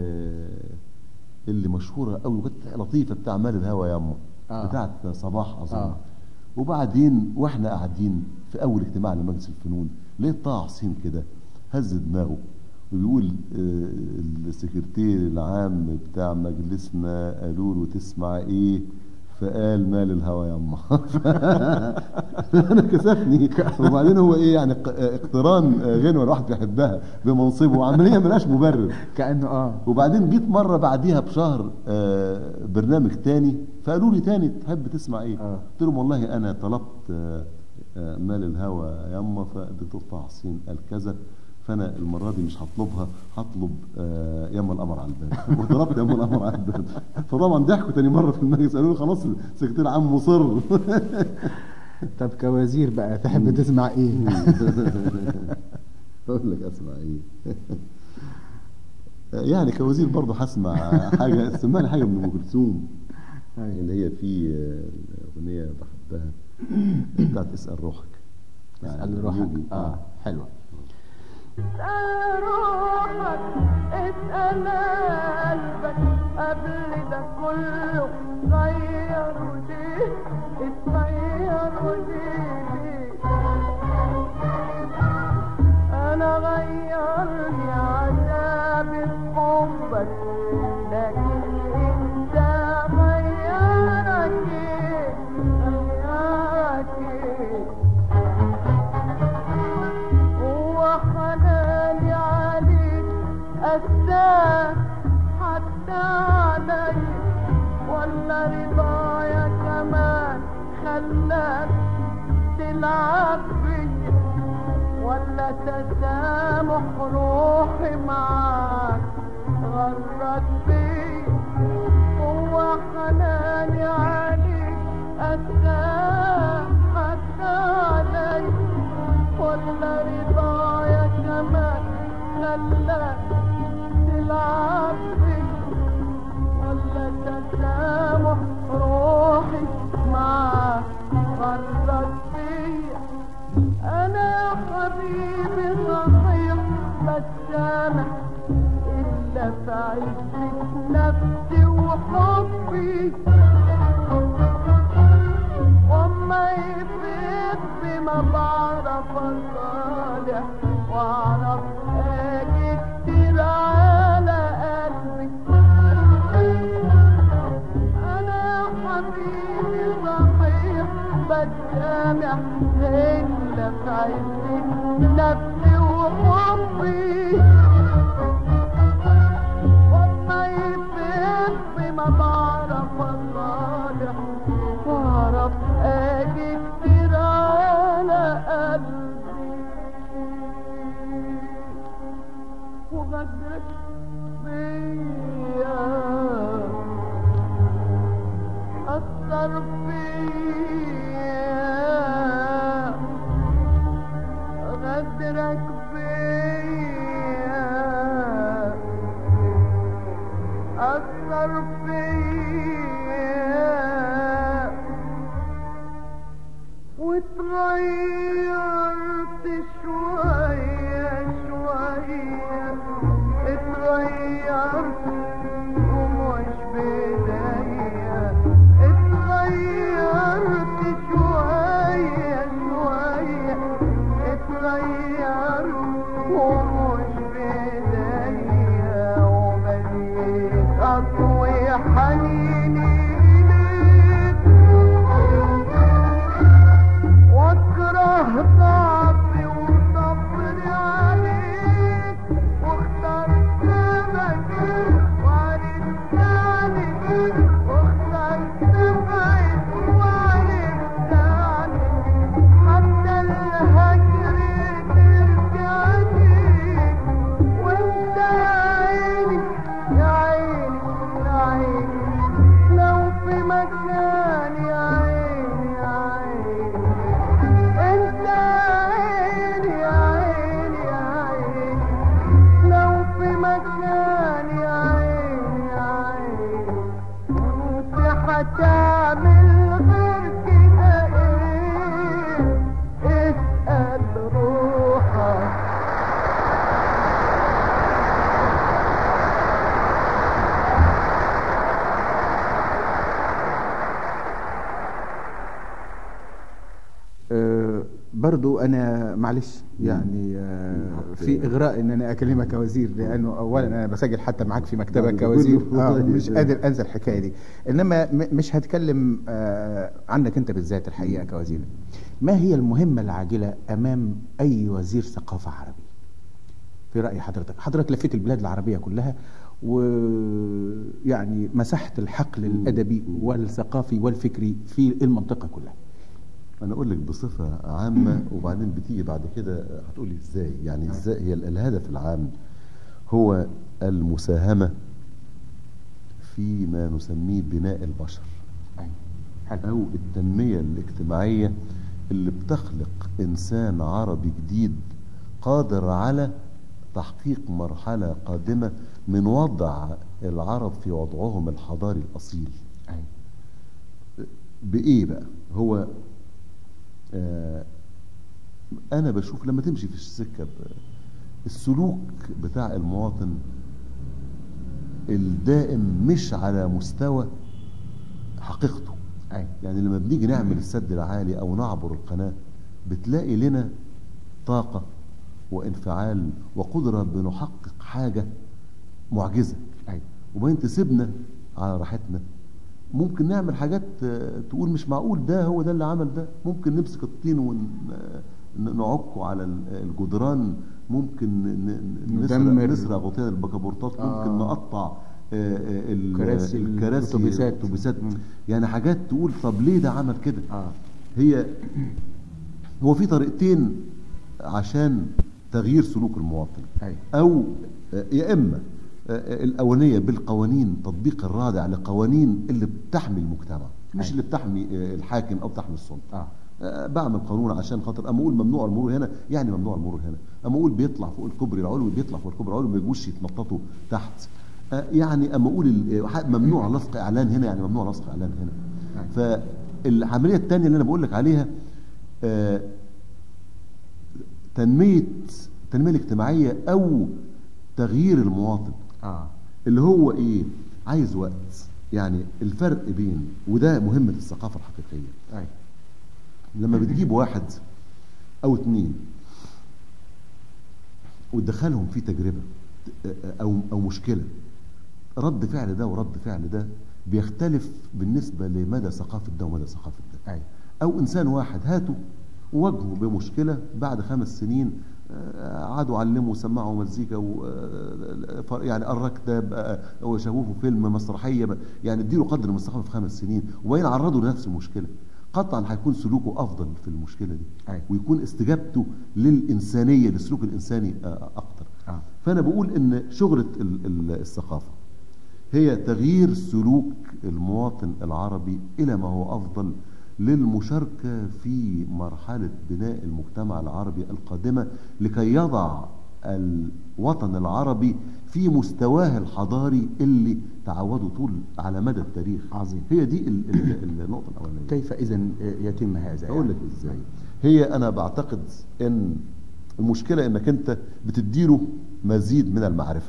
اللي مشهورة قوي وكانت لطيفة بتاع مال الهوى ياما بتاعت صباح أظن. وبعدين واحنا قاعدين في أول اجتماع لمجلس الفنون لقيت طه حسين كده هز دماغه وبيقول السكرتير العام بتاع مجلسنا قالوا له تسمع ايه، فقال مال الهوى ياما. انا كسفني. وبعدين هو ايه يعني اقتران غنوه الواحد بيحبها بمنصبه وعمليه ملهاش مبرر كانه وبعدين جيت مره بعديها بشهر برنامج تاني فقالوا لي تاني تحب تسمع ايه؟ قلت لهم والله انا طلبت مال الهوى ياما، فالدكتور طه حسين قال كذا، فانا المره دي مش هطلبها، هطلب ياما القمر على الباب. وطلبت ياما القمر على الباب. فطبعا ضحكوا تاني مره في المجلس قالوا لي خلاص السكرتير العام مصر. طب كوزير بقى تحب تسمع ايه؟ اقول لك اسمع ايه. يعني كوزير برضه هسمع حاجه، سمعني حاجه من ام كلثوم اللي هي في اغنيه بحبها بتاعت اسال روحك. اسال روحك. حلوه. اسأل روحك، اسأل قلبك قبل ده كله، غير ودي اتغير ودي. أنا غيرني عذابي بحبك، لكن انت غيرك غيرك. وحناني عليك أساك حتى عليك، ولا رضايا كمان خلاك تلعب بيا، ولا تسامح روحي معاك غرك بيا. هو حناني عليك أساك حتى عليك، ولا رضايا كمان خلاك تلعب بيا، ولا تسامح روحي معاك غرك بيا. أنا حبيبي صحيح بسامح إلا في عزة نفسي وحبي، وما يفيد بما بعرف أصالح وأعرف أجي كتير على قلبي. أنا حبيبي صحيح بسامح إلا في عزة نفسي وحبي، وما يفيد بما بعرف أصالح وأعرف أجي كتير على قلبي. وغدرك بيا أثر فيا، غدرك بيا أثر فيا، واتغيرت شوية شوية، اتغيرت ومش بداية، اتغيرت اعمل غير كده ايه؟ اسأل روحك. برضو انا معلش يعني في اغراء ان انا اكلمك كوزير، لانه اولا انا بسجل حتى معاك في مكتبك كوزير، مش قادر انسى الحكايه دي. انما مش هتكلم عنك انت بالذات الحقيقه كوزير. ما هي المهمه العاجله امام اي وزير ثقافه عربي في راي حضرتك؟ حضرتك لفيت البلاد العربيه كلها ويعني مسحت الحقل الادبي والثقافي والفكري في المنطقه كلها. انا اقول لك بصفه عامه وبعدين بتيجي بعد كده هتقولي ازاي. يعني ازاي هي الهدف العام هو المساهمه في ما نسميه بناء البشر او التنميه الاجتماعيه اللي بتخلق انسان عربي جديد قادر على تحقيق مرحله قادمه من وضع العرب في وضعهم الحضاري الاصيل. بايه بقى؟ هو أنا بشوف لما تمشي في السكة السلوك بتاع المواطن الدائم مش على مستوى حقيقته. يعني لما بنيجي نعمل السد العالي أو نعبر القناة بتلاقي لنا طاقة وانفعال وقدرة بنحقق حاجة معجزة، وبين تسيبنا على راحتنا. ممكن نعمل حاجات تقول مش معقول ده هو ده اللي عمل ده. ممكن نمسك الطين ونعكه على الجدران، ممكن نسرق غطيان البكابورتات، ممكن نقطع الكراسي الاتوبيسات. يعني حاجات تقول طب ليه ده عمل كده؟ هو في طريقتين عشان تغيير سلوك المواطن. او يا اما الأولانية بالقوانين، تطبيق الرادع لقوانين اللي بتحمي المجتمع، مش اللي بتحمي الحاكم أو بتحمي السلطة. بعمل قانون عشان خاطر أما أقول ممنوع المرور هنا يعني ممنوع المرور هنا، أما أقول بيطلع فوق الكوبري العلوي بيطلع فوق الكوبري العلوي، ما يجوش يتنططوا تحت. يعني أما أقول ممنوع لصق إعلان هنا يعني ممنوع لصق إعلان هنا. فالعملية الثانية اللي أنا بقول لك عليها التنمية الاجتماعية أو تغيير المواطن. اللي هو ايه؟ عايز وقت. يعني الفرق بين، وده مهمة الثقافة الحقيقية، لما بتجيب واحد او اتنين وتدخلهم في تجربة او مشكلة، رد فعل ده ورد فعل ده بيختلف بالنسبة لمدى ثقافة ده ومدى ثقافة ده. او انسان واحد هاته وواجهه بمشكلة بعد 5 سنين عادوا علموا وسمعوا مزيكا يعني قرا كتاب وشافوه في فيلم مسرحيه، يعني اديله قدر من الثقافه في 5 سنين وبعدين عرضوا لنفس المشكله، قطعا هيكون سلوكه افضل في المشكله دي. ويكون استجابته للانسانيه للسلوك الانساني اكتر. فانا بقول ان شغله الثقافه هي تغيير سلوك المواطن العربي الى ما هو افضل للمشاركة في مرحلة بناء المجتمع العربي القادمة، لكي يضع الوطن العربي في مستواه الحضاري اللي تعودوا طول على مدى التاريخ. عظيم. هي دي النقطة الأولانية. كيف إذن يتم هذا؟ أقول لك إزاي. هي أنا بعتقد إن المشكلة إنك أنت بتديله مزيد من المعرفة.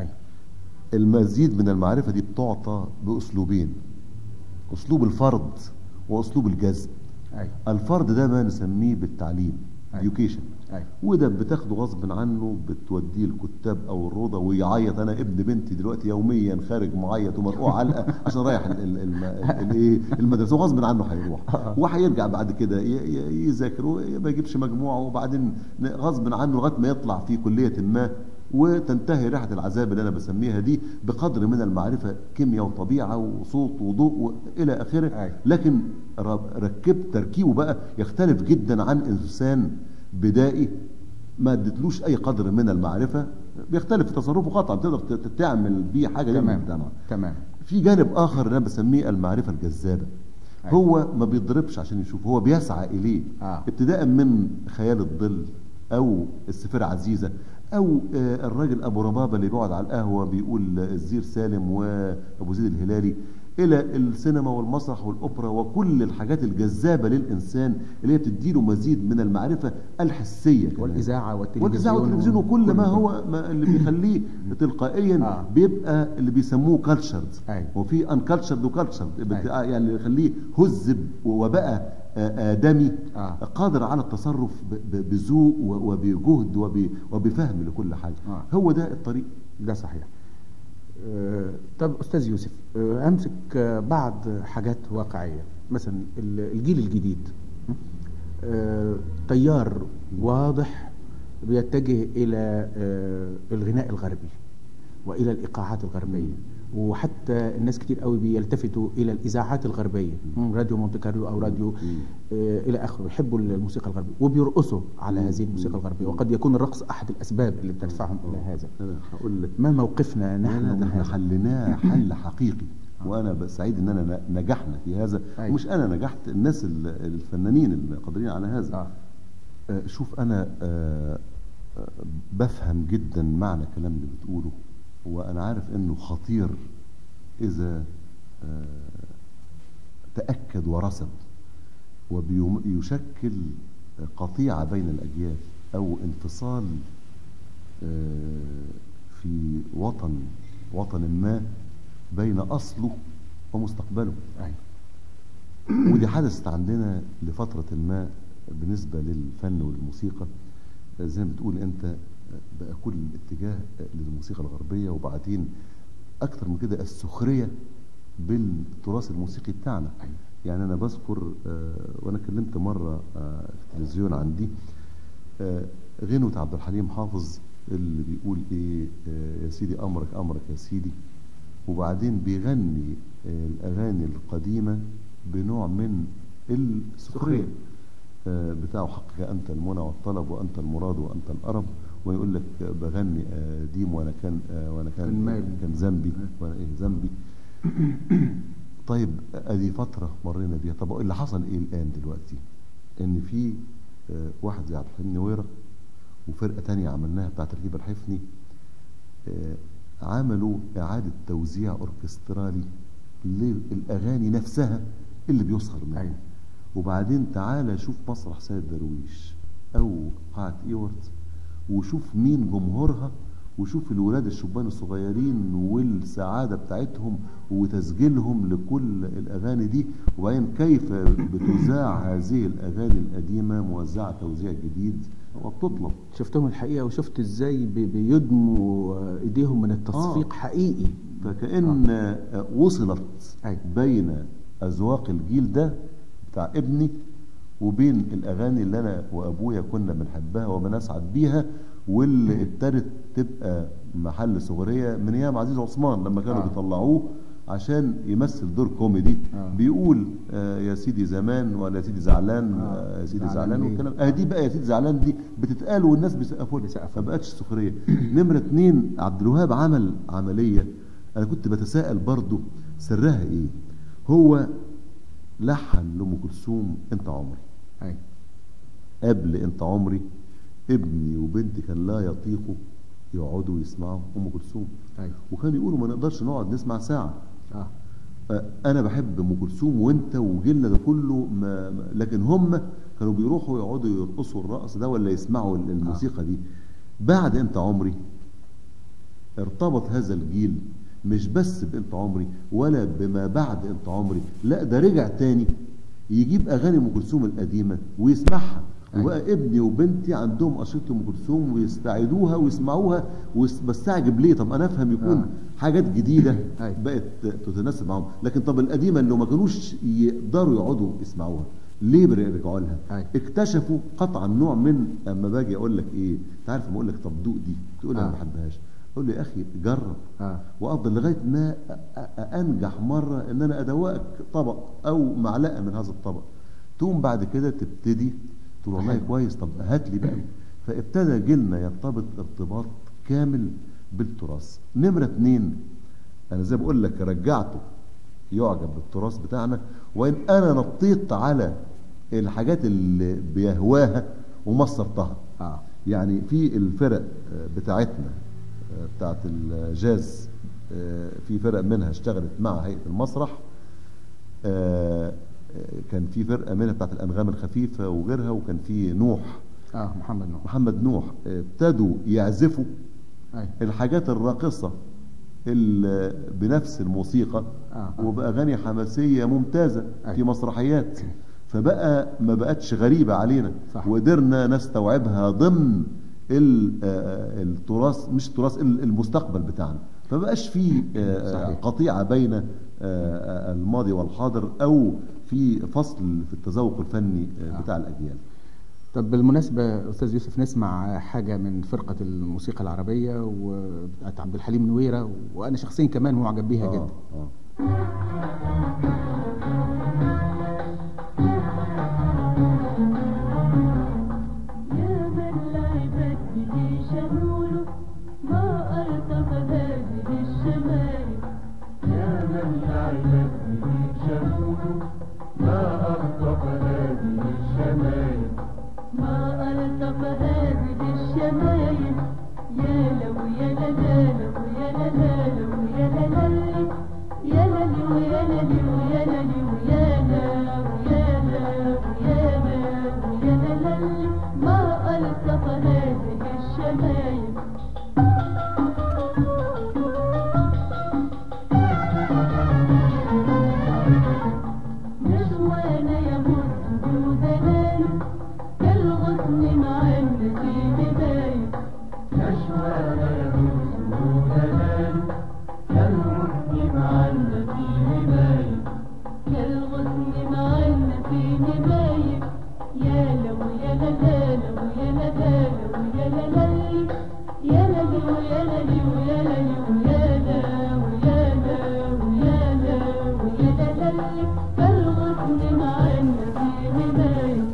المزيد من المعرفة دي بتعطى بأسلوبين، أسلوب الفرض وأسلوب الجذب. الفرد ده ما نسميه بالتعليم education، وده بتاخده غصب عنه، بتوديه الكتاب او الروضه ويعيط. انا ابن بنتي دلوقتي يوميا خارج معيط ومرقوع علقه عشان رايح المدرسه، وغصب عنه هيروح وهيرجع بعد كده يذاكر وما يجيبش مجموعه، وبعدين غصب عنه لغايه ما يطلع في كليه ما وتنتهي ريحه العذاب اللي انا بسميها دي بقدر من المعرفه، كيمياء وطبيعه وصوت وضوء الى اخره. لكن ركبت تركيبه بقى يختلف جدا عن انسان بدائي ما ادتلوش اي قدر من المعرفه، بيختلف في تصرفه قطعا، تقدر تعمل بيه حاجه للمجتمع. تمام. في جانب اخر انا بسميه المعرفه الجذابه. هو ما بيضربش عشان يشوف، هو بيسعى اليه. ابتداء من خيال الظل او السفيرة عزيزة او الراجل ابو ربابة اللي بيقعد على القهوة بيقول الزير سالم وابو زيد الهلالي، الى السينما والمسرح والاوبرا وكل الحاجات الجذابه للانسان اللي هي بتديله مزيد من المعرفه الحسيه كمان. والاذاعه والتلفزيون والتلفزيون وكل ما هو ما اللي بيخليه تلقائيا بيبقى اللي بيسموه كالتشرد. وفي ان كالتشرد وكالتشرد يعني اللي يخليه هذب وبقى آدمي قادر على التصرف بذوق وبجهد وبفهم لكل حاجة. هو ده الطريق. ده صحيح. طب أستاذ يوسف، أمسك بعض حاجات واقعية. مثلا الجيل الجديد تيار واضح بيتجه إلى الغناء الغربي وإلى الإيقاعات الغربية، وحتى الناس كتير قوي بيلتفتوا الى الاذاعات الغربيه، راديو مونte كارلو او راديو الى اخره، يحبوا الموسيقى الغربيه وبيرقصوا على هذه الموسيقى الغربيه، وقد يكون الرقص احد الاسباب اللي بتدفعهم الى هذا. انا هقول لك ما موقفنا نحن؟ احنا حليناه حل حقيقي، وانا سعيد ان انا نجحنا في هذا. ومش انا نجحت، الناس الفنانين القادرين على هذا. شوف انا بفهم جدا معنى الكلام اللي بتقوله، وأنا عارف أنه خطير إذا تأكد ورسب، وبيشكل قطيعة بين الأجيال أو انفصال في وطن ما بين أصله ومستقبله. ودي حدثت عندنا لفترة ما بالنسبة للفن والموسيقى. زي ما بتقول أنت، بقى كل الاتجاه للموسيقى الغربية، وبعدين أكتر من كده السخرية بالتراث الموسيقي بتاعنا. يعني أنا بذكر وأنا كلمت مرة في التلفزيون عندي غنوة عبد الحليم حافظ اللي بيقول إيه يا سيدي أمرك أمرك يا سيدي، وبعدين بيغني الأغاني القديمة بنوع من السخرية بتاعه، حقك أنت المنى والطلب وأنت المراد وأنت الأرب، ويقول لك بغني ديم وانا كان ذنبي وانا ايه ذنبي. طيب ادي فتره مرينا بيها. طب اللي حصل ايه الان دلوقتي؟ ان في واحد زي عبد الحليم نويره وفرقه تانية عملناها بتاعت رهيب الحفني، عملوا اعاده توزيع اوركسترالي للاغاني نفسها اللي بيسخر منها. وبعدين تعالى شوف مسرح سيد درويش او قاعه ايورت، وشوف مين جمهورها، وشوف الولاد الشبان الصغيرين والسعادة بتاعتهم وتسجيلهم لكل الأغاني دي، وبعدين كيف بتذاع هذه الأغاني القديمة موزعة توزيع جديد وبتطلب. شفتهم الحقيقة، وشفت ازاي بيدموا ايديهم من التصفيق حقيقي. فكأن وصلت بين أذواق الجيل ده بتاع ابني وبين الأغاني اللي أنا وأبويا كنا بنحبها وبنسعد بيها، واللي ابتدت تبقى محل سخرية من أيام عزيز عثمان لما كانوا بيطلعوه عشان يمثل دور كوميدي. بيقول يا سيدي زمان ولا يا سيدي زعلان، يا سيدي زعلان والكلام دي بقى يا سيدي زعلان دي بتتقال والناس بيسقفوا لها، فبقتش سخرية. نمرة 2، عبد الوهاب عمل عملية أنا كنت بتساءل برضو سرها إيه. هو لحن لأم كلثوم أنت عمري، قبل أنت عمري ابني وبنتي كان لا يطيقوا يقعدوا يسمعوا أم كلثوم، وكانوا يقولوا ما نقدرش نقعد نسمع ساعة. أنا بحب أم كلثوم وأنت وجيلنا ده كله لكن هم كانوا بيروحوا يقعدوا يرقصوا الرقص ده ولا يسمعوا الموسيقى دي. بعد أنت عمري ارتبط هذا الجيل مش بس بأنت عمري ولا بما بعد أنت عمري، لا ده رجع تاني يجيب أغاني أم كلثوم القديمة ويسمعها، وبقى ابني وبنتي عندهم أشرطة أم كلثوم ويستعيدوها ويسمعوها. وبستعجب ليه؟ طب أنا أفهم يكون حاجات جديدة بقت تتناسب معهم، لكن طب القديمة اللي ما كانوش يقدروا يقعدوا يسمعوها ليه بيرجعوا لها؟ اكتشفوا قطعا نوع من، اما باجي اقول لك ايه، انت عارف لما اقول لك طب دوق دي تقول انا ما بحبهاش، اقول لي يا اخي جرب وافضل لغايه ما انجح مره ان انا ادوقك طبق او معلقه من هذا الطبق، تقوم بعد كده تبتدي تقول والله كويس طب هات لي بقى. فابتدى جيلنا يرتبط ارتباط كامل بالتراث. نمره 2، انا زي بقول لك رجعته يعجب بالتراث بتاعنا، وان انا نطيت على الحاجات اللي بيهواها ومصرتها. يعني في الفرق بتاعتنا بتاعت الجاز، في فرق منها اشتغلت مع هيئة المسرح كان في فرقة منها بتاعت الأنغام الخفيفة وغيرها، وكان في نوح، محمد نوح ابتدوا يعزفوا الحاجات الراقصة بنفس الموسيقى وبأغاني حماسية ممتازة في مسرحيات، فبقى ما بقتش غريبة علينا، وقدرنا نستوعبها ضمن التراث، مش التراث، المستقبل بتاعنا، فبقاش في قطيعة بين الماضي والحاضر أو في فصل في التذوق الفني بتاع الأجيال. طب بالمناسبة أستاذ يوسف، نسمع حاجة من فرقة الموسيقى العربية وبتاعت عبد الحليم نويرة، وأنا شخصيا كمان معجب بيها جدا. يا من لعبت به شموله ما ألطف هذه الشمائل، يا من لعبت به شموله ما ألطف هذه الشمائل، ما ألطف هذه الشمايل، يا لو يا لا لو يا لا لو يا لا يا للو يا للو يا للو يا لو يا لو يا لو يا للو، ما ألطف هذه الشمايل. نجوان يمد دلاله كالغصن مع النسيم باين، نجوان يمد دلاله كالغصن مع النسيم باين، كالغصن مع النسيم باين، يا لو يا لا لو يا لا لو يا لا يا لو يا لو يا لو يا لو يا لو يا لو يا لو كالغصن مع النسيم باين.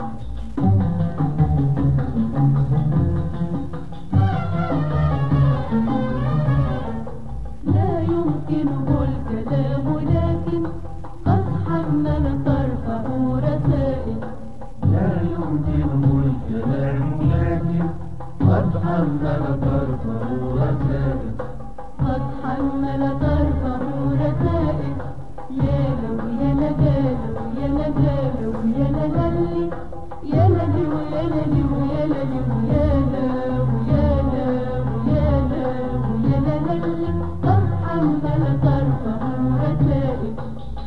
لا يمكنه الكلام لكن قد حمل طرفه رسائل، لا يمكنه الكلام لكن قد حمل طرفه رسائل، قد حمل طرفه رسائل، يا لو يا لا لو يا لا لو يا لا يا لو يا لو يا لو يا لو يا لو يا لو يا لو قد حمل طرفه رسائل.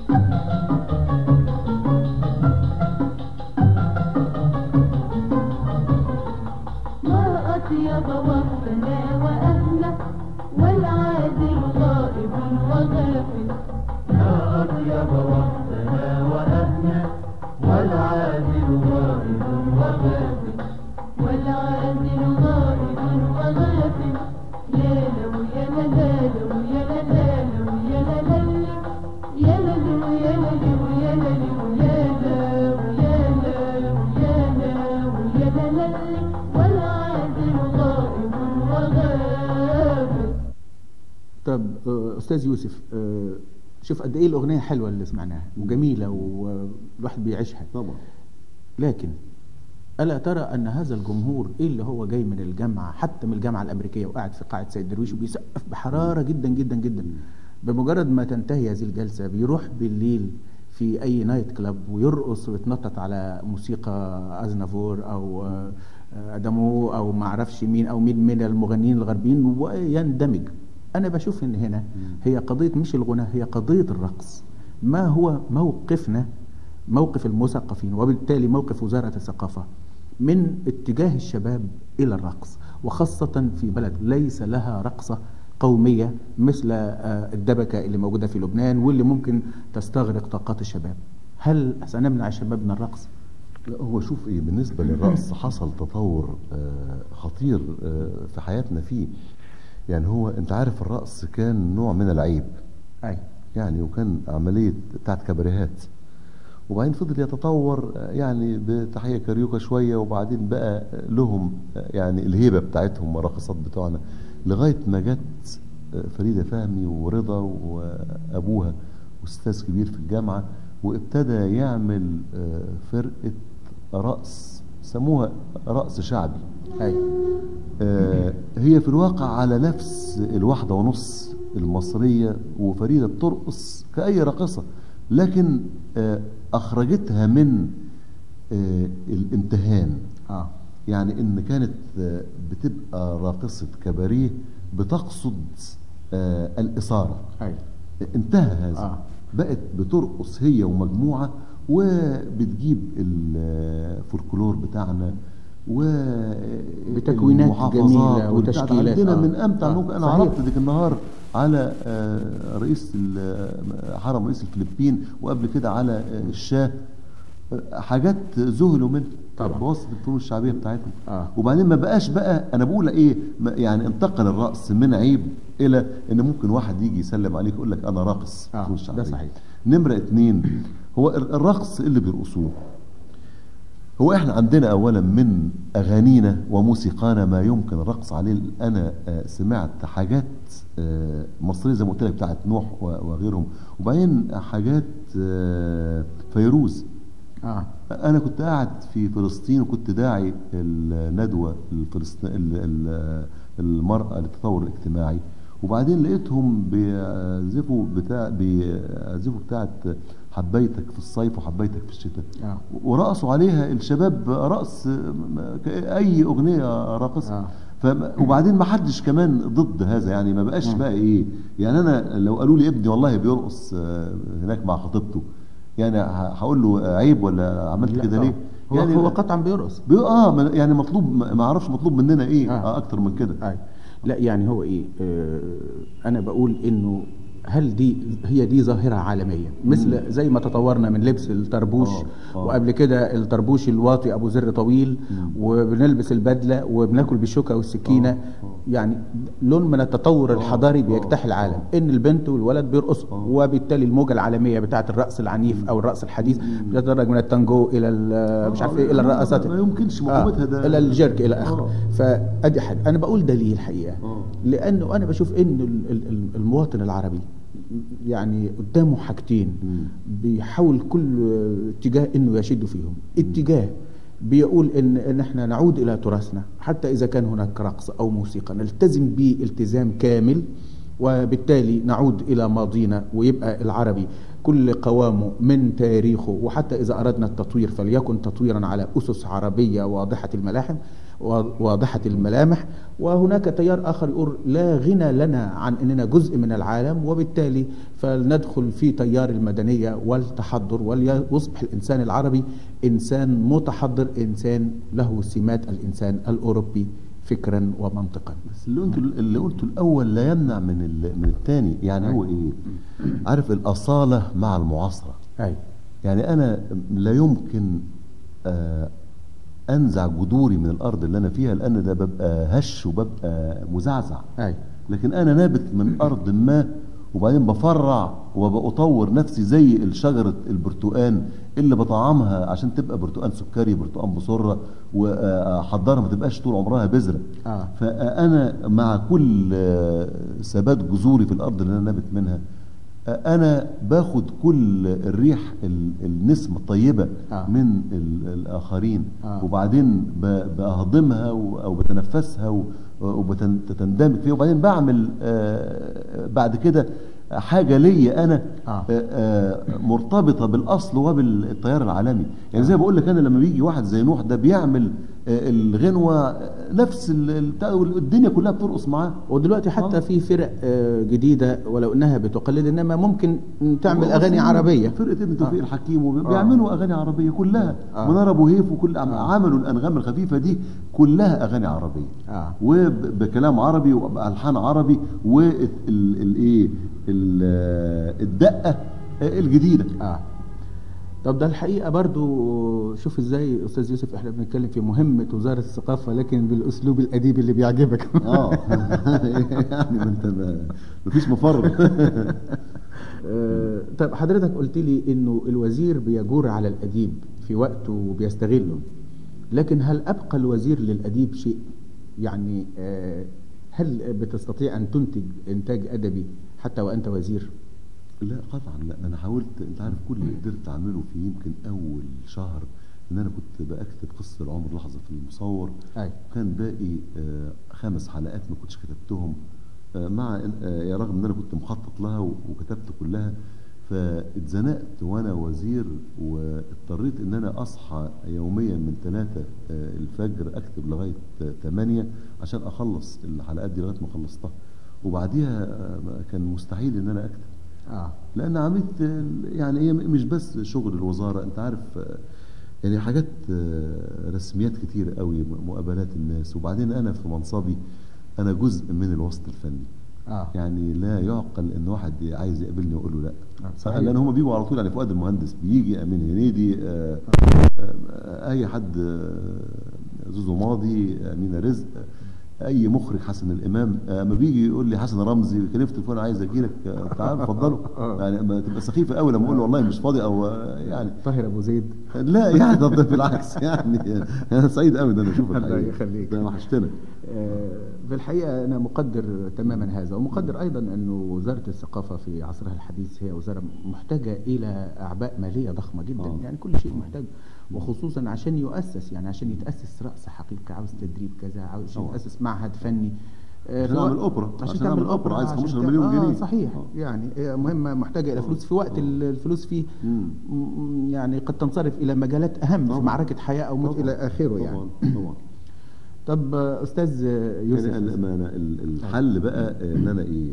ما أطيب وقتنا وأهله والعازل غائب وغافل، ما أطيب وقتنا وأهله والعازل غائب وغافل، والعازل غائب وغافل، يا لو يا لا لو يا لا لو يا لا يا لو يا لو يا لو يا لو يا لو يا لو يا لو والعازل غائب وغافل. طب أستاذ يوسف، شوف قد إيه الأغنية حلوة اللي سمعناها وجميلة والواحد بيعيشها طبعا، لكن ألا ترى أن هذا الجمهور اللي هو جاي من الجامعة، حتى من الجامعة الأمريكية، وقاعد في قاعة سيد درويش وبيسقف بحرارة جدا جدا جدا، بمجرد ما تنتهي هذه الجلسة بيروح بالليل في أي نايت كلاب ويرقص ويتنطط على موسيقى أزنافور أو أدمو أو معرفش مين أو مين من المغنيين الغربيين ويندمج. أنا بشوف إن هنا هي قضية مش الغناء، هي قضية الرقص. ما هو موقفنا، موقف المثقفين وبالتالي موقف وزارة الثقافة من اتجاه الشباب إلى الرقص، وخاصة في بلد ليس لها رقصة قومية مثل الدبكة اللي موجودة في لبنان واللي ممكن تستغرق طاقات الشباب؟ هل سنمنع شبابنا الرقص؟ لا، هو شوف ايه، بالنسبة للرقص حصل تطور خطير في حياتنا فيه. يعني هو انت عارف الرقص كان نوع من العيب، يعني وكان عملية بتاعت كباريهات، وبعدين فضل يتطور يعني بتحية كاريوكا شوية، وبعدين بقى لهم يعني الهيبة بتاعتهم والرقصات بتوعنا، لغاية ما جت فريدة فهمي ورضا وأبوها أستاذ كبير في الجامعة، وابتدى يعمل فرقة رقص سموها رقص شعبي. هي في الواقع على نفس 1:30 المصرية، وفريدة بترقص كأي راقصة، لكن اخرجتها من الامتهان. يعني ان كانت بتبقى راقصة كباريه بتقصد الإثارة. انتهى هذا. بقت بترقص هي ومجموعة وبتجيب الفولكلور بتاعنا بتكوينات جميلة وتشكيلات. عندنا من امتع. ممكن انا عرضت ديك النهار على رئيس حرم رئيس الفلبين، وقبل كده على الشاه، حاجات ذهلوا منها طبعا بواسطه الفنون الشعبيه بتاعتهم. وبعدين ما بقاش بقى، انا بقول ايه، يعني انتقل الرقص من عيب الى ان ممكن واحد يجي يسلم عليك يقول لك انا راقص فنون شعبيه. ده صحيح. نمره 2 هو الرقص اللي بيرقصوه. هو احنا عندنا اولا من اغانينا وموسيقانا ما يمكن الرقص عليه. انا سمعت حاجات مصريه زي ما قلت لك بتاعت نوح وغيرهم، وبعدين حاجات فيروز. انا كنت قاعد في فلسطين وكنت داعي الندوه المراه للتطور الاجتماعي، وبعدين لقيتهم بيعزفوا بتاعت حبيتك في الصيف وحبيتك في الشتاء. ورقصوا عليها الشباب رقص اي اغنيه راقصه. وبعدين ما حدش كمان ضد هذا، يعني ما بقاش بقى ايه، يعني انا لو قالوا لي ابني والله بيرقص هناك مع خطيبته، يعني هقول له عيب ولا عملت كده ليه؟ يعني هو قطعا بيرقص. يعني مطلوب، ما اعرفش مطلوب مننا ايه اكتر من كده. لا يعني هو ايه، انا بقول انه هل هي دي ظاهرة عالمية، مثل زي ما تطورنا من لبس الطربوش وقبل كده الطربوش الواطي ابو زر طويل، وبنلبس البدلة وبناكل بالشوكة والسكينة. يعني لون من التطور الحضاري بيجتاح العالم، ان البنت والولد بيرقصوا، وبالتالي الموجة العالمية بتاعة الرقص العنيف او الرقص الحديث بتتدرج من التانجو الى مش عارف ايه، الى الرقصات ما يمكنش مقاومتها ده، الى الجرك الى اخره. فادي حاجة انا بقول دليل الحقيقة، لانه انا بشوف ان المواطن العربي يعني قدامه حاجتين بيحاول كل اتجاه انه يشد فيهم. اتجاه بيقول ان احنا نعود الى تراثنا، حتى اذا كان هناك رقص او موسيقى نلتزم به التزام كامل، وبالتالي نعود الى ماضينا، ويبقى العربي كل قوامه من تاريخه. وحتى اذا اردنا التطوير فليكن تطويرا على اسس عربية واضحة الملامح. وهناك تيار آخر يقول لا غنى لنا عن أننا جزء من العالم، وبالتالي فلندخل في تيار المدنية والتحضر، ويصبح الإنسان العربي إنسان متحضر، إنسان له سمات الإنسان الأوروبي فكرا ومنطقا. بس اللي قلته الأول لا يمنع من الثاني. يعني هو إيه، عارف الأصالة مع المعاصرة. يعني أنا لا يمكن انزع جذوري من الارض اللي انا فيها، لان ده ببقى هش وببقى مزعزع. لكن انا نابت من ارض ما، وبعدين بفرع وبأطور نفسي زي الشجرة البرتقان اللي بطعمها عشان تبقى برتقان سكري، برتقان بصرة، واحضرها ما تبقاش طول عمرها بذرة. فانا مع كل ثبات جذوري في الارض اللي انا نابت منها، انا باخد كل الريح النسمة الطيبة من الاخرين، وبعدين بهضمها او بتنفسها وبتندمج فيها، وبعدين بعمل بعد كده حاجة ليا انا مرتبطة بالاصل وبالتيار العالمي. يعني زي بقول لك، انا لما بيجي واحد زي نوح ده بيعمل الغنوة نفس الدنيا كلها بترقص معاه. ودلوقتي حتى في فرق جديدة ولو انها بتقلد، انما ممكن تعمل اغاني عربية. فرقة ابن توفيق الحكيم بيعملوا اغاني عربية كلها. منار ابو هيف وكل عملوا الانغام الخفيفة دي كلها اغاني عربية، وبكلام عربي وبألحان عربي، والايه الدقة الجديدة. طب ده الحقيقة برضو شوف ازاي استاذ يوسف، احنا بنتكلم في مهمة وزارة الثقافة لكن بالاسلوب الاديبي اللي بيعجبك. يعني انت مفيش مفر. طب حضرتك قلت لي انه الوزير بيجور على الاديب في وقته وبيستغله، لكن هل ابقى الوزير للاديب شيء؟ يعني هل بتستطيع ان تنتج انتاج ادبي حتى وانت وزير؟ لا قطعا لا. انا حاولت، انت عارف كل اللي قدرت اعمله في يمكن اول شهر ان انا كنت بكتب قصة العمر لحظة في المصور. كان باقي 5 حلقات ما كنتش كتبتهم، مع رغم ان انا كنت مخطط لها وكتبت كلها. فاتزنقت وانا وزير، واضطريت ان انا اصحى يوميا من 3 الفجر اكتب لغايه 8 عشان اخلص الحلقات دي لغايه ما خلصتها، وبعديها كان مستحيل ان انا اكتب. لان عملت يعني ايه مش بس شغل الوزاره، انت عارف يعني حاجات رسميات كتير قوي، مقابلات الناس، وبعدين انا في منصبي انا جزء من الوسط الفني. يعني لا يعقل ان واحد عايز يقابلني واقول له لا. لان هم بيجوا على طول، يعني فؤاد المهندس بيجي، امين هنيدي، اي حد، زوزو ماضي، امينه رزق، اي مخرج، حسن الامام، اما بيجي يقول لي حسن رمزي كلمني في التليفون عايز اجي لك، تعال اتفضلوا. يعني ما تبقى سخيفه قوي لما اقول له والله مش فاضي، او يعني طاهر ابو زيد. لا يعني ده بالعكس، يعني انا سعيد قوي ان انا اشوفك. الله يخليك، ده وحشتنا. في الحقيقه انا مقدر تماما هذا، ومقدر ايضا انه وزاره الثقافه في عصرها الحديث هي وزاره محتاجه الى اعباء ماليه ضخمه جدا. يعني كل شيء محتاج، وخصوصا عشان يؤسس، يعني عشان يتاسس راس حقيقه، عاوز تدريب كذا، عاوز يتاسس معهد فني، عشان نعمل اوبرا، عشان تعمل اوبرا عايز 15 مليون جنيه. صحيح. يعني مهمه محتاجه الى فلوس، في وقت الفلوس فيه يعني قد تنصرف الى مجالات اهم في معركه حياه او موت الى اخره. يعني طبعا. طب استاذ يوسف، يعني الحل بقى ان انا ايه،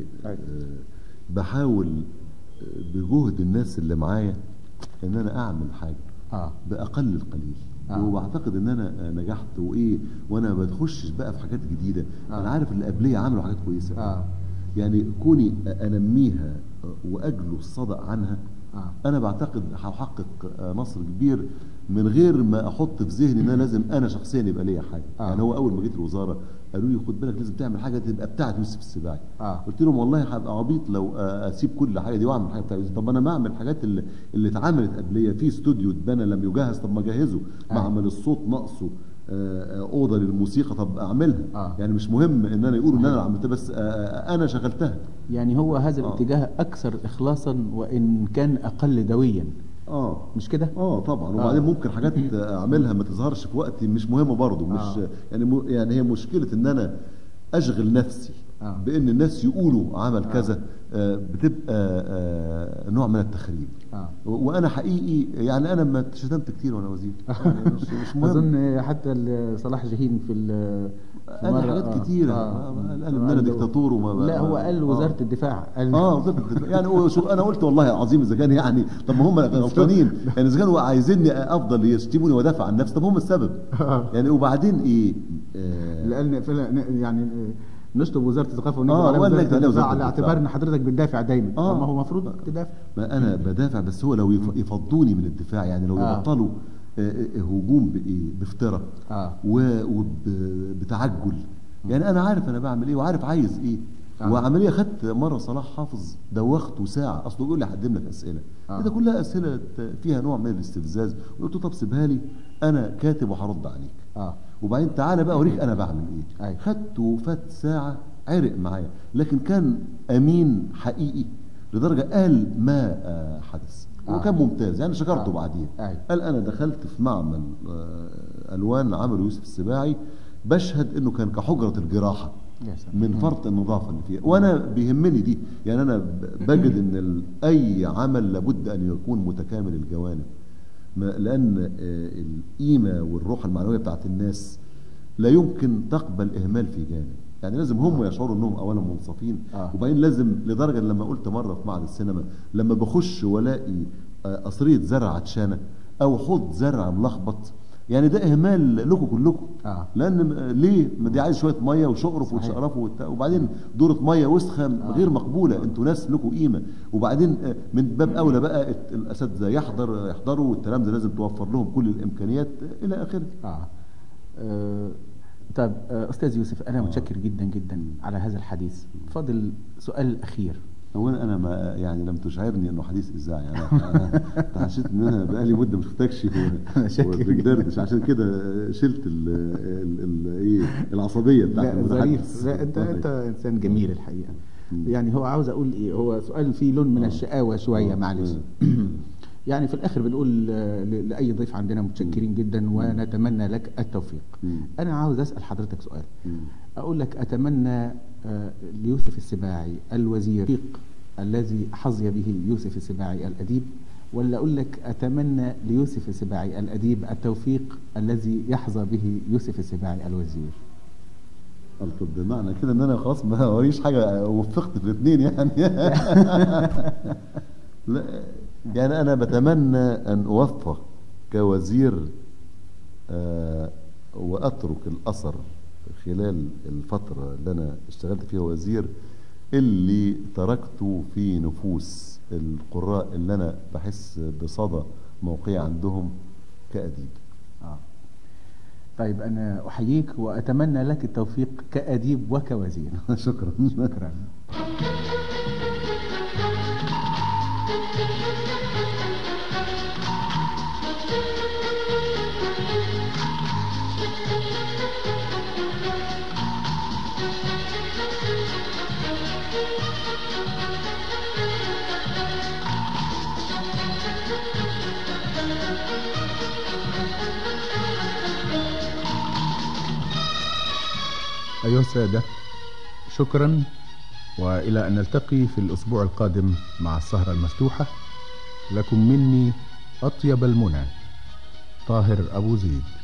بحاول بجهد الناس اللي معايا ان انا اعمل حاجه باقل القليل. وبعتقد ان انا نجحت، وانا ما بدخشش بقى في حاجات جديده. انا عارف اللي قبليه عملوا حاجات كويسه. يعني كوني انميها واجلو الصدى عنها، انا بعتقد هحقق نصر كبير من غير ما احط في ذهني ان انا لازم انا شخصيا يبقى ليا حاجه. يعني هو اول ما جيت الوزاره قالوا لي خد بالك لازم تعمل حاجه تبقى بتاعه يوسف السباعي. قلت لهم والله هبقى عبيط لو اسيب كل حاجه دي واعمل حاجه بتاعه يوسف. طب انا ما اعمل الحاجات اللي اتعملت قبليه، في استوديو اتبنى لم يجهز، طب ما اجهزه. معمل الصوت ناقصه اوضه للموسيقى، طب اعملها. يعني مش مهم ان انا يقولوا ان انا عملتها، بس انا شغلتها. يعني هو هذا الاتجاه اكثر اخلاصا وان كان اقل دويا. مش كده؟ طبعا. وبعدين ممكن حاجات اعملها ما تظهرش في وقت مش مهم برضه. مش يعني هي مشكله ان انا اشغل نفسي بان الناس يقولوا عمل كذا، بتبقى نوع من التخريب. وانا حقيقي يعني انا ما شتمت كتير وانا وزير، يعني مش مهم. اظن حتى صلاح جاهين في قال حاجات كتيره، قال ان انا ديكتاتور لا هو قال وزاره الدفاع، قال وزاره الدفاع. يعني انا قلت والله العظيم اذا كان يعني طب ما هم غلطانين، يعني اذا كانوا عايزيني افضل يشتموني وادافع عن نفسي، طب هم السبب. يعني وبعدين ايه، لان يعني نشطب وزاره الثقافه ونكتب على وزاره الدفاع على اعتبار ان حضرتك بتدافع دايما. ما هو المفروض تدافع. ما انا بدافع، بس هو لو يفضوني من الدفاع، يعني لو يبطلوا هجوم بافتراء وبتعجل. يعني انا عارف انا بعمل ايه وعارف عايز ايه. وعمليه خدت مره صلاح حافظ دوخته ساعه، اصله بيقول لي هقدم لك اسئله، ده كلها اسئله فيها نوع من الاستفزاز. قلت له طب سيبها لي انا كاتب وهرد عليك. وبعدين تعالى بقى اوريك انا بعمل ايه. خدته وفات ساعه عرق معايا، لكن كان امين حقيقي لدرجه قال ما حدث. وكان ممتاز، يعني شكرته بعدين. قال انا دخلت في معمل الوان عمله يوسف السباعي، بشهد انه كان كحجره الجراحه من فرط النظافه اللي فيها. وانا بيهمني دي، يعني انا بجد ان اي عمل لابد ان يكون متكامل الجوانب، لان القيمه والروح المعنويه بتاعت الناس لا يمكن تقبل اهمال في جانب. يعني لازم هم يشعروا انهم اولا منصفين، وبعدين لازم لدرجه لما قلت مره في معهد السينما لما بخش والاقي قصريه زرع عطشانه او حوض زرع ملخبط، يعني ده اهمال لكم كلكم. لان ليه؟ ما دي عايز شويه ميه وشقرف وتشقرفوا وبعدين دوره ميه وسخه غير مقبوله. انتوا ناس لكم قيمه. وبعدين من باب اولى بقى الاساتذه يحضروا، والتلامذه لازم توفر لهم كل الامكانيات الى اخره. طيب استاذ يوسف، انا متشكر جدا جدا على هذا الحديث. فاضل سؤال اخير. اولا انا ما يعني لم تشعرني انه حديث اذاعي، انا حسيت ان انا بقالي مده ما شفتكش وبندردش، عشان كده شلت العصبيه بتاعت المتحدث. لا انت انسان جميل الحقيقه. يعني هو عاوز اقول ايه، هو سؤال فيه لون من الشقاوه شويه، معلش. يعني في الاخر بنقول لاي ضيف عندنا متشكرين جدا ونتمنى لك التوفيق. انا عاوز اسال حضرتك سؤال. اقول لك اتمنى ليوسف السباعي الوزير الذي حظي به يوسف السباعي الأديب، ولا أقول لك أتمنى ليوسف السباعي الأديب التوفيق الذي يحظى به يوسف السباعي الوزير؟ طب بمعنى كده ان انا خلاص ما وريش حاجه وفقت في الاثنين يعني. لا يعني انا بتمنى ان اوفق كوزير واترك الاثر خلال الفتره اللي انا اشتغلت فيها وزير اللي تركته في نفوس القراء اللي انا بحس بصدى موقعي عندهم كأديب. طيب أنا أحييك وأتمنى لك التوفيق كأديب وكوزير. شكرا. شكرا. أيها السادة، شكرا، وإلى أن نلتقي في الأسبوع القادم مع السهرة المفتوحة. لكم مني أطيب المنى، طاهر أبو زيد.